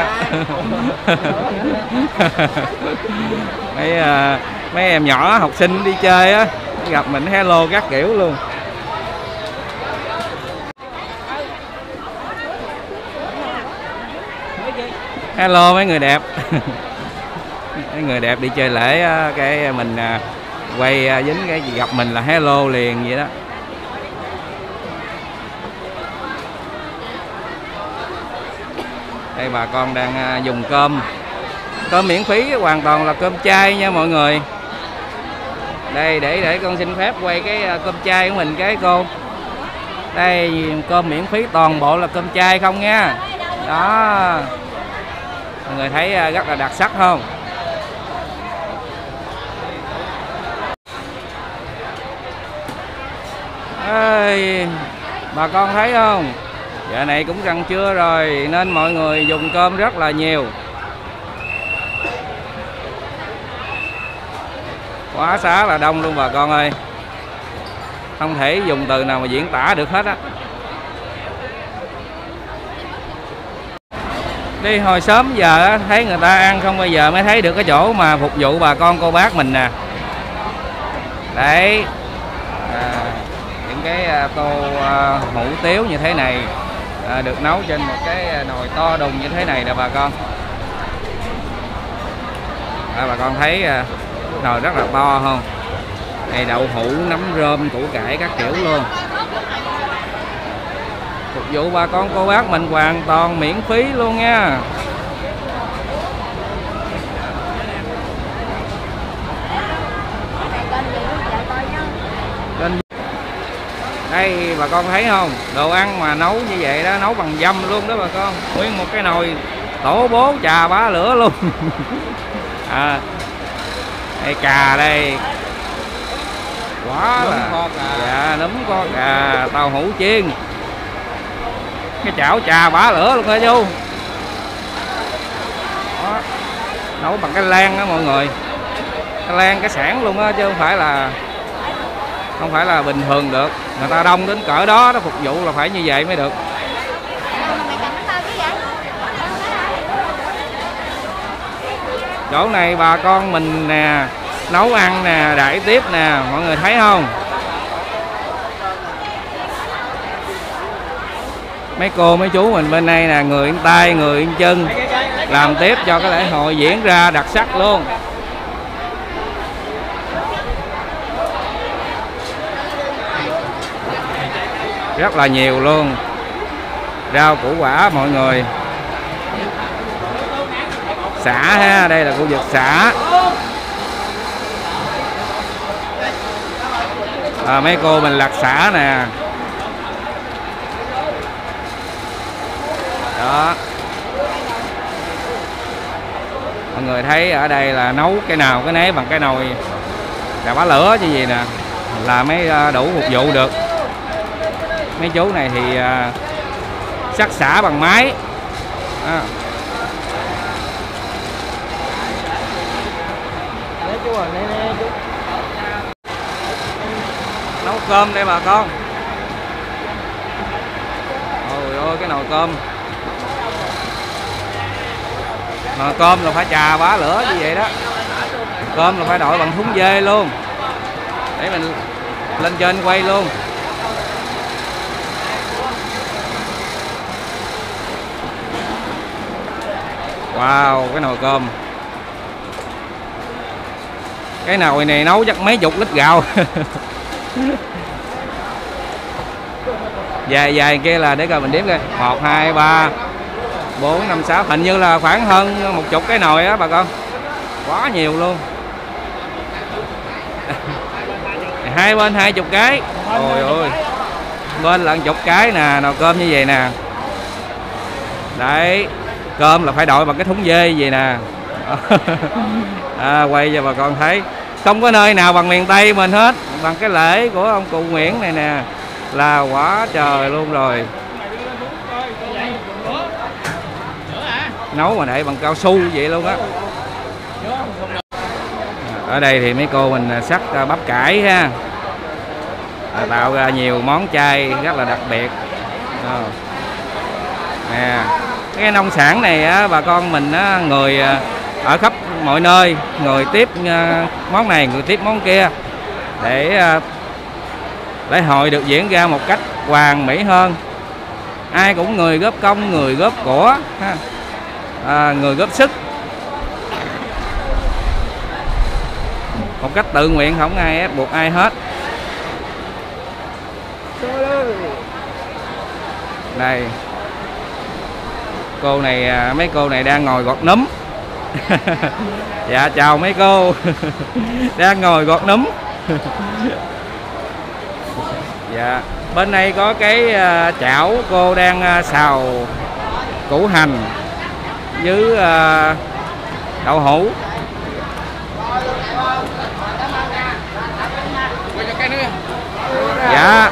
Mấy uh, mấy em nhỏ học sinh đi chơi á, gặp mình hello các kiểu luôn. Hello mấy người đẹp. Mấy người đẹp đi chơi lễ á, cái mình uh, quay uh, dính cái gì gặp mình là hello liền vậy đó. Đây bà con đang dùng cơm. Cơm miễn phí hoàn toàn là cơm chay nha mọi người. Đây để để con xin phép quay cái cơm chay của mình cái cô. Đây cơm miễn phí toàn bộ là cơm chay không nha. Đó. Mọi người thấy rất là đặc sắc không? Ê, bà con thấy không? Giờ này cũng gần trưa rồi nên mọi người dùng cơm rất là nhiều. Quá xá là đông luôn bà con ơi. Không thể dùng từ nào mà diễn tả được hết á. Đi hồi sớm giờ thấy người ta ăn không, bây giờ mới thấy được cái chỗ mà phục vụ bà con cô bác mình nè. Đấy. À, những cái tô hủ tiếu như thế này à, được nấu trên một cái nồi to đùng như thế này nè bà con. À, bà con thấy à, nồi rất là to không? Đây đậu hũ, nấm rơm, củ cải các kiểu luôn. Phục vụ bà con cô bác mình hoàn toàn miễn phí luôn nha. Đây bà con thấy không? Đồ ăn mà nấu như vậy đó, nấu bằng dăm luôn đó bà con. Nguyên một cái nồi tổ bố trà bá lửa luôn. À, đây cà đây. Quá là kho cà. Dạ, nấm kho cà, tàu hũ chiên. Cái chảo trà bá lửa luôn hả chú? Đó. Nấu bằng cái lan đó mọi người. Cái lan cái sản luôn á chứ không phải là không phải là bình thường được. Người ta đông đến cỡ đó nó phục vụ là phải như vậy mới được. Chỗ này bà con mình nè, nấu ăn nè, đãi tiếp nè, mọi người thấy không? Mấy cô mấy chú mình bên đây nè, người ăn tay, người ăn chân, làm tiếp cho cái lễ hội diễn ra đặc sắc luôn. Rất là nhiều luôn. Rau củ quả mọi người. Xả ha, đây là khu vực xả. À, mấy cô mình lặt xả nè. Đó. Mọi người thấy ở đây là nấu cái nào cái nấy bằng cái nồi chà bá lửa chứ gì nè, là mới đủ phục vụ được. Mấy chú này thì uh, sắc xả bằng máy à. rồi nè nè chú. Nấu cơm đây bà con. Ôi ôi cái nồi cơm. Nồi cơm là phải chà bá lửa như vậy đó. Cơm là phải đội bằng thúng dê luôn. Để mình lên trên quay luôn. Wow, cái nồi cơm. Cái nồi này nấu chắc mấy chục lít gạo. Dài dài kia là để coi mình đếm coi. một, hai, ba, bốn, năm, sáu. Hình như là khoảng hơn một chục cái nồi á bà con. Quá nhiều luôn. Hai bên hai chục cái. Ôi ôi. Bên là chục cái nè, nồi cơm như vậy nè. Đấy. Cơm là phải đội bằng cái thúng dê vậy nè. À, quay cho bà con thấy. Không có nơi nào bằng miền Tây mình hết. Bằng cái lễ của ông cụ Nguyễn này nè. Là quá trời luôn rồi. Nấu mà để bằng cao su vậy luôn á. Ở đây thì mấy cô mình sắc bắp cải ha. Tạo ra nhiều món chay rất là đặc biệt. Nè, cái nông sản này á, bà con mình á, người ở khắp mọi nơi, người tiếp món này, người tiếp món kia để lễ hội được diễn ra một cách hoàn mỹ hơn. Ai cũng người góp công, người góp của, à, người góp sức một cách tự nguyện, không ai ép buộc ai hết. Đây, cô này, mấy cô này đang ngồi gọt núm. Dạ chào mấy cô. Đang ngồi gọt núm. Dạ, bên đây có cái chảo, cô đang xào củ hành với đậu hũ. Dạ.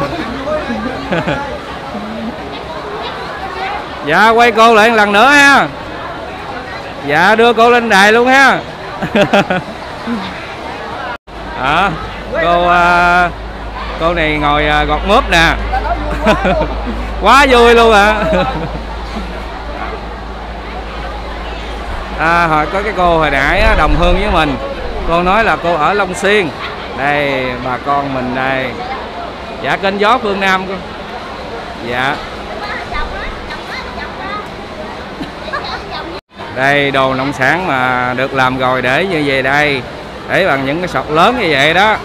Dạ quay cô lại một lần nữa ha. Dạ đưa cô lên đài luôn ha. À, cô cô này ngồi gọt mướp nè. Quá vui luôn ạ. À, hồi có cái cô hồi nãy đồng hương với mình, cô nói là cô ở Long Xuyên. Đây bà con mình đây. Dạ kênh Gió Phương Nam cô. Dạ. Đây đồ nông sản mà được làm rồi để như vậy đây, để bằng những cái sọt lớn như vậy đó.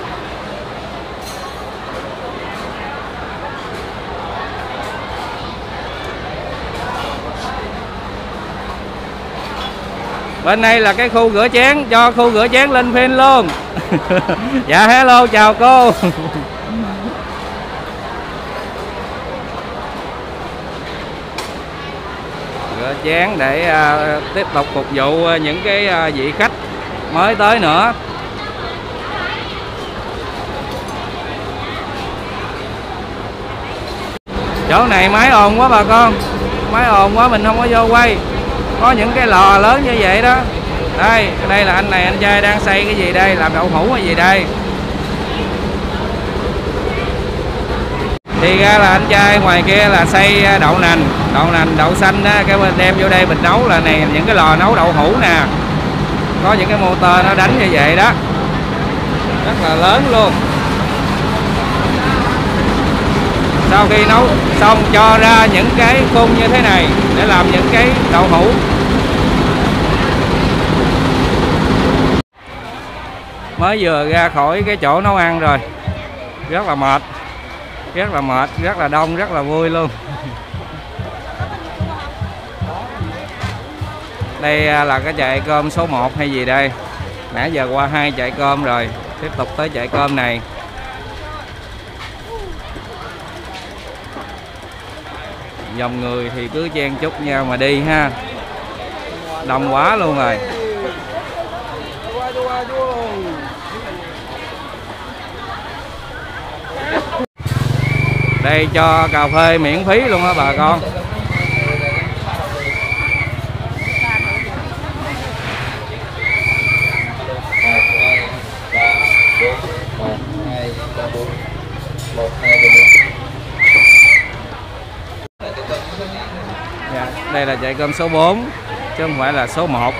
Bên đây là cái khu rửa chén, cho khu rửa chén lên phim luôn. Dạ hello chào cô. Rửa chén để uh, tiếp tục phục vụ những cái uh, vị khách mới tới nữa. Chỗ này máy ồn quá bà con, máy ồn quá mình không có vô quay. Có những cái lò lớn như vậy đó. Đây, đây là anh này anh trai đang xay cái gì đây, làm đậu hũ hay gì đây. Thì ra là anh trai ngoài kia là xay đậu nành, đậu nành, đậu xanh á, cái bên đem vô đây mình nấu là này, những cái lò nấu đậu hũ nè. Có những cái motor nó đánh như vậy đó. Rất là lớn luôn. Sau khi nấu xong cho ra những cái khung như thế này để làm những cái đậu hũ. Mới vừa ra khỏi cái chỗ nấu ăn rồi. Rất là mệt. Rất là mệt, rất là đông, rất là vui luôn. Đây là cái chợ cơm số một hay gì đây. Nãy giờ qua hai chợ cơm rồi, tiếp tục tới chợ cơm này. Dòng người thì cứ chen chúc nhau mà đi ha. Đông quá luôn rồi. Đây cho cà phê miễn phí luôn á bà con. một hai ba. Dạ, đây là chạy cơm số bốn chứ không phải là số một.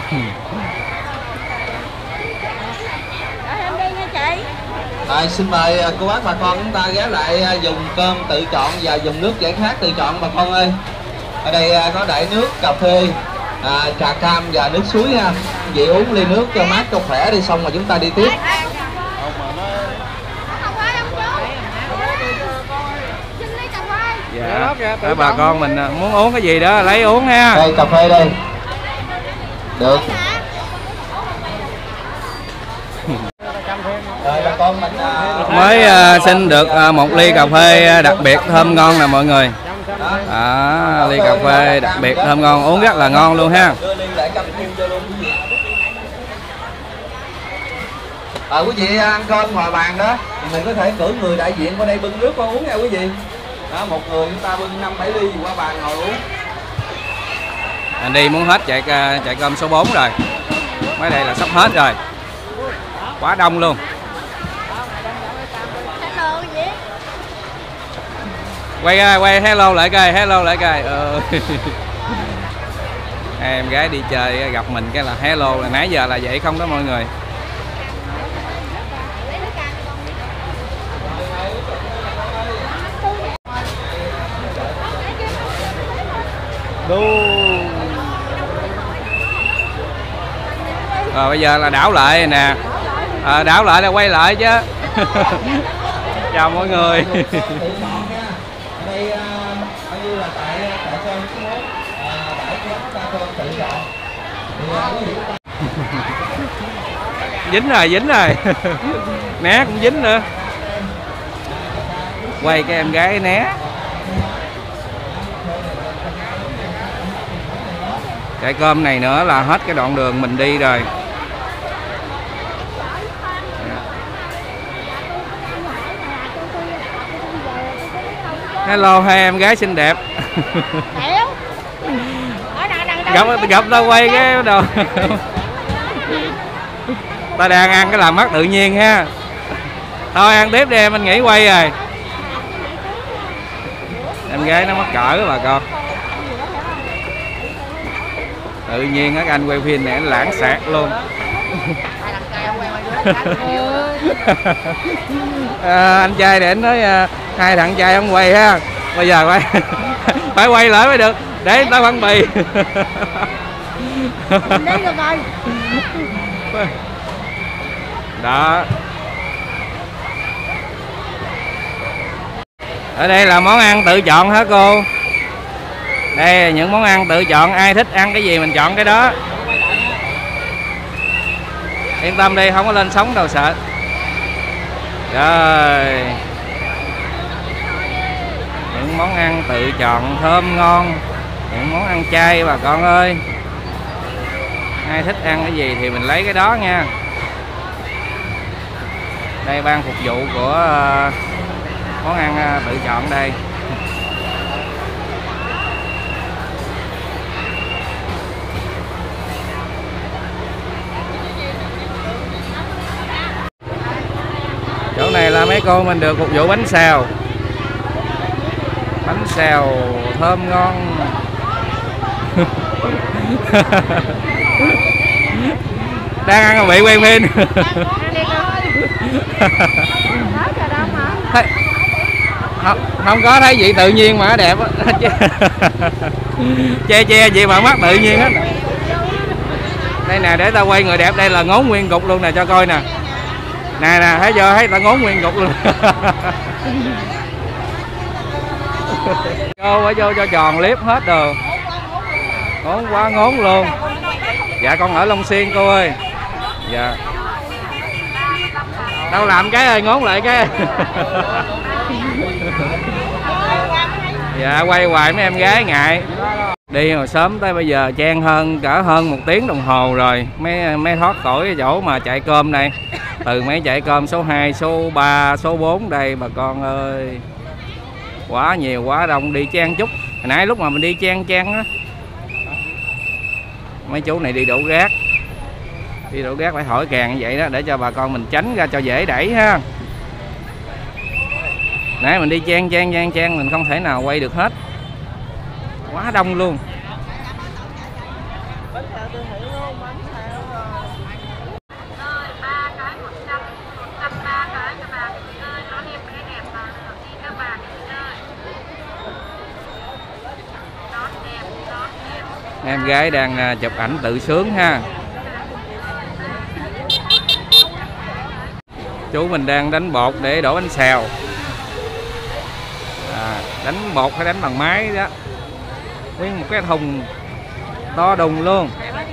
Em đi nha chị. Rồi, xin mời cô bác bà con chúng ta ghé lại dùng cơm tự chọn và dùng nước giải khát tự chọn bà con ơi. Ở đây có đẩy nước, cà phê, à, trà cam và nước suối ha. Vậy uống ly nước cho mát cho khỏe đi, xong rồi chúng ta đi tiếp. Dạ, để bà con mình muốn uống cái gì đó lấy uống ha. Đây cà phê đây. Được. Rồi bà con mình uh... mới uh, xin được uh, một ly cà phê đặc biệt thơm ngon nè mọi người. À, ly cà phê đặc biệt thơm ngon, uống rất là ngon luôn ha. À, quý vị ăn cơm hòa bàn đó thì mình có thể cử người đại diện qua đây bưng nước qua uống nha quý vị. Đó, một người chúng ta bưng năm bảy ly qua bàn ngồi uống. Anh đi muốn hết chạy chạy cơm số bốn rồi. Mới đây là sắp hết rồi. Quá đông luôn. Quay quay hello lại coi, hello lại coi. Ừ. Em gái đi chơi gặp mình cái là hello, là nãy giờ là vậy không đó mọi người. Rồi bây giờ là đảo lại nè, à, đảo lại là quay lại chứ. Chào mọi người. Dính rồi, dính rồi. Né cũng dính nữa. Quay cái em gái né. Chạy cơm này nữa là hết cái đoạn đường mình đi rồi. Hello hai em gái xinh đẹp. gặp gặp tao quay cái đồ. Ta đang ăn cái làm mắt tự nhiên ha. Thôi ăn tiếp đi em, anh nghỉ quay rồi. Em gái nó mắc cỡ bà con. Tự nhiên các anh quay phim này nó lãng xẹt luôn. À, anh trai để anh nói à, hai thằng trai không quay ha. Bây giờ quay phải quay lại mới được để người ta phân bì. Đó. Ở đây là món ăn tự chọn hả cô? Đây là những món ăn tự chọn, ai thích ăn cái gì mình chọn cái đó. Yên tâm đi, không có lên sóng đâu sợ. Rồi. Những món ăn tự chọn thơm ngon, những món ăn chay bà con ơi. Ai thích ăn cái gì thì mình lấy cái đó nha. Đây ban phục vụ của món ăn tự chọn đây. Chỗ này là mấy cô mình được phục vụ bánh xèo. Bánh xèo thơm ngon. Đang ăn bị quen phim. không, không có thấy vị tự nhiên mà đẹp á. Che che gì mà mắt tự nhiên hết. Đây nè, để tao quay người đẹp. Đây là ngốn nguyên cục luôn nè, cho coi nè. Nè nè, thấy chưa, thấy tao ngốn nguyên cục luôn. Vô ở vô cho tròn clip hết rồi. Ngốn quá ngốn luôn. Dạ con ở Long Xuyên cô ơi. Dạ. Đâu làm cái ơi, ngốn lại cái. Dạ quay hoài mấy em gái ngại. Đi hồi sớm tới bây giờ chen hơn cả hơn một tiếng đồng hồ rồi mới mới thoát khỏi cái chỗ mà chạy cơm này. Từ mấy chạy cơm số hai, số ba, số bốn đây bà con ơi. Quá nhiều quá đông, đi chen chút. Hồi nãy lúc mà mình đi chen chen á, mấy chú này đi đổ rác. Đi đổ rác phải hỏi càng như vậy đó, để cho bà con mình tránh ra cho dễ đẩy ha. Nãy mình đi chen chen chen chen mình không thể nào quay được hết, quá đông luôn. Em gái đang chụp ảnh tự sướng ha. Chú mình đang đánh bột để đổ bánh xèo. À, đánh bột hay đánh bằng máy đó. Nguyên một cái thùng to đùng luôn.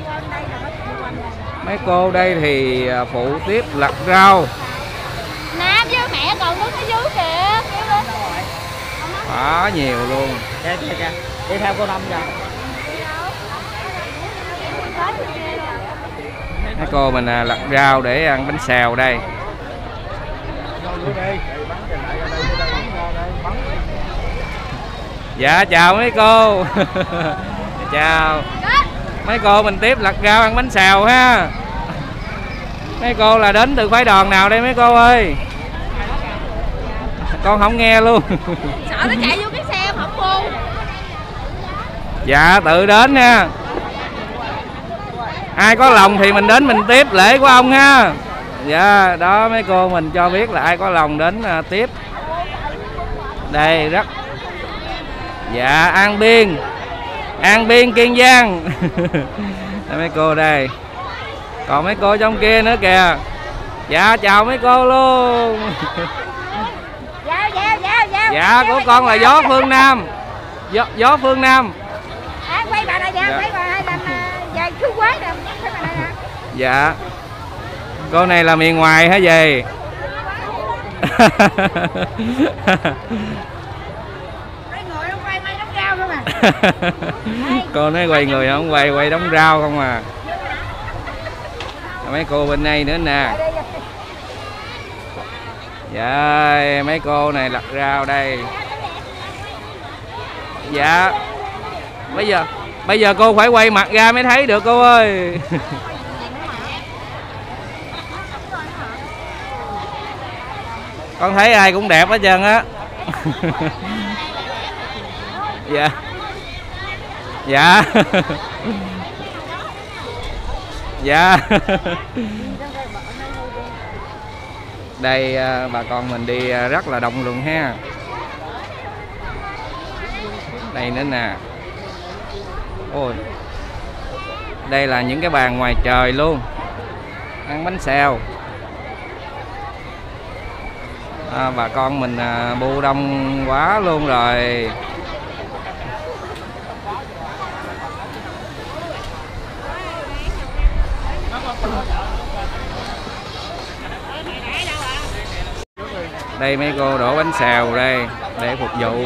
Mấy cô đây thì phụ tiếp lặt rau. Nam với mẹ còn đứng ở dưới kìa. Quá nhiều luôn. Đi theo cô Năm rồi. Mấy cô mình à, lặt rau để ăn bánh xèo đây. Dạ chào mấy cô. Chào. Mấy cô mình tiếp lặt rau ăn bánh xèo ha. Mấy cô là đến từ phái đoàn nào đây mấy cô ơi? Con không nghe luôn. Sợ nó chạy vô cái xe không cô? Dạ tự đến nha. Ai có lòng thì mình đến mình tiếp lễ của ông ha. Dạ đó mấy cô mình cho biết là ai có lòng đến uh, tiếp. Đây rất. Dạ An Biên, An Biên Kiên Giang. Đây, mấy cô đây. Còn mấy cô trong kia nữa kìa. Dạ chào mấy cô luôn. Dạ dạ dạ dạ. Dạ của con là Gió Phương Nam. Gió, Gió Phương Nam. À, quay bà này dạ, quay bà hay làm dài chú quái nè. Dạ. Cô này là miền ngoài hả gì? Cô nói quay người không quay, quay đóng rau không à. Mấy cô bên đây nữa nè. Dạ mấy cô này lặt rau đây. Dạ. Bây giờ bây giờ cô phải quay mặt ra mới thấy được cô ơi. Con thấy ai cũng đẹp hết trơn á. Dạ. Dạ. Dạ. Đây bà con mình đi rất là đông luôn ha. Đây nữa nè. Ôi. Đây là những cái bàn ngoài trời luôn. Ăn bánh xèo. À, bà con mình à, bu đông quá luôn rồi. Đây mấy cô đổ bánh xèo đây để phục vụ.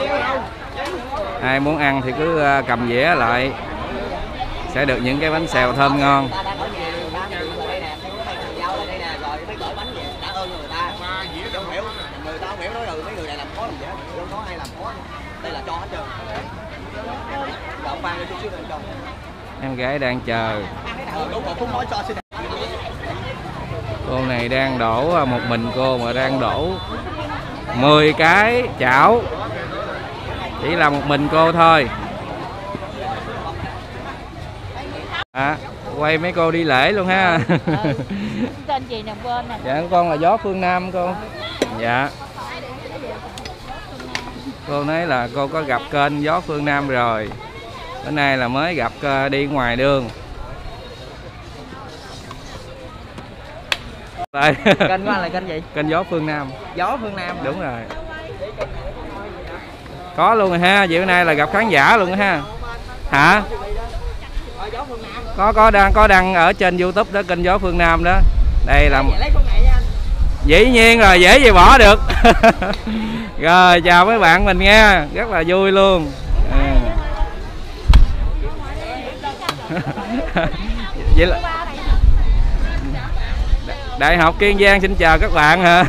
Ai muốn ăn thì cứ cầm dĩa lại sẽ được những cái bánh xèo thơm ngon. Em gái đang chờ. Cô này đang đổ một mình cô mà đang đổ mười cái chảo. Chỉ là một mình cô thôi. À, quay mấy cô đi lễ luôn ha. Tên gì nè bên nè. Dạ con là Gió Phương Nam cô. Dạ. Cô nói là cô có gặp kênh Gió Phương Nam rồi. Bữa nay là mới gặp đi ngoài đường. Kênh của anh là kênh gì? Kênh Gió Phương Nam. Gió Phương Nam. Đúng rồi. Có luôn rồi ha, vậy bữa nay là gặp khán giả luôn ha. Hả? Có có đang có đăng ở trên YouTube đó, kênh Gió Phương Nam đó. Đây là dĩ nhiên rồi, dễ gì bỏ được. Rồi chào mấy bạn mình nha, rất là vui luôn. À. Vậy là Đại học Kiên Giang xin chào các bạn hả.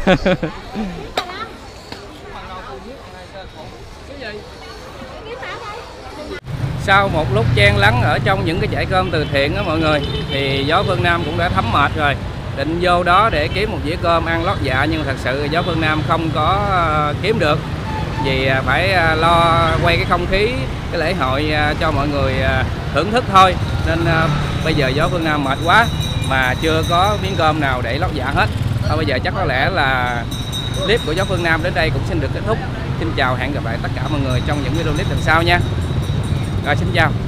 Sau một lúc chen lấn ở trong những cái chải cơm từ thiện đó mọi người, thì Gió Phương Nam cũng đã thấm mệt rồi. định vô đó để kiếm một dĩa cơm ăn lót dạ, nhưng thật sự Gió Phương Nam không có kiếm được, vì phải lo quay cái không khí cái lễ hội cho mọi người thưởng thức thôi, nên bây giờ Gió Phương Nam mệt quá mà chưa có miếng cơm nào để lót dạ hết. Thôi bây giờ chắc có lẽ là clip của Gió Phương Nam đến đây cũng xin được kết thúc. Xin chào, hẹn gặp lại tất cả mọi người trong những video clip lần sau nha. Rồi, xin chào.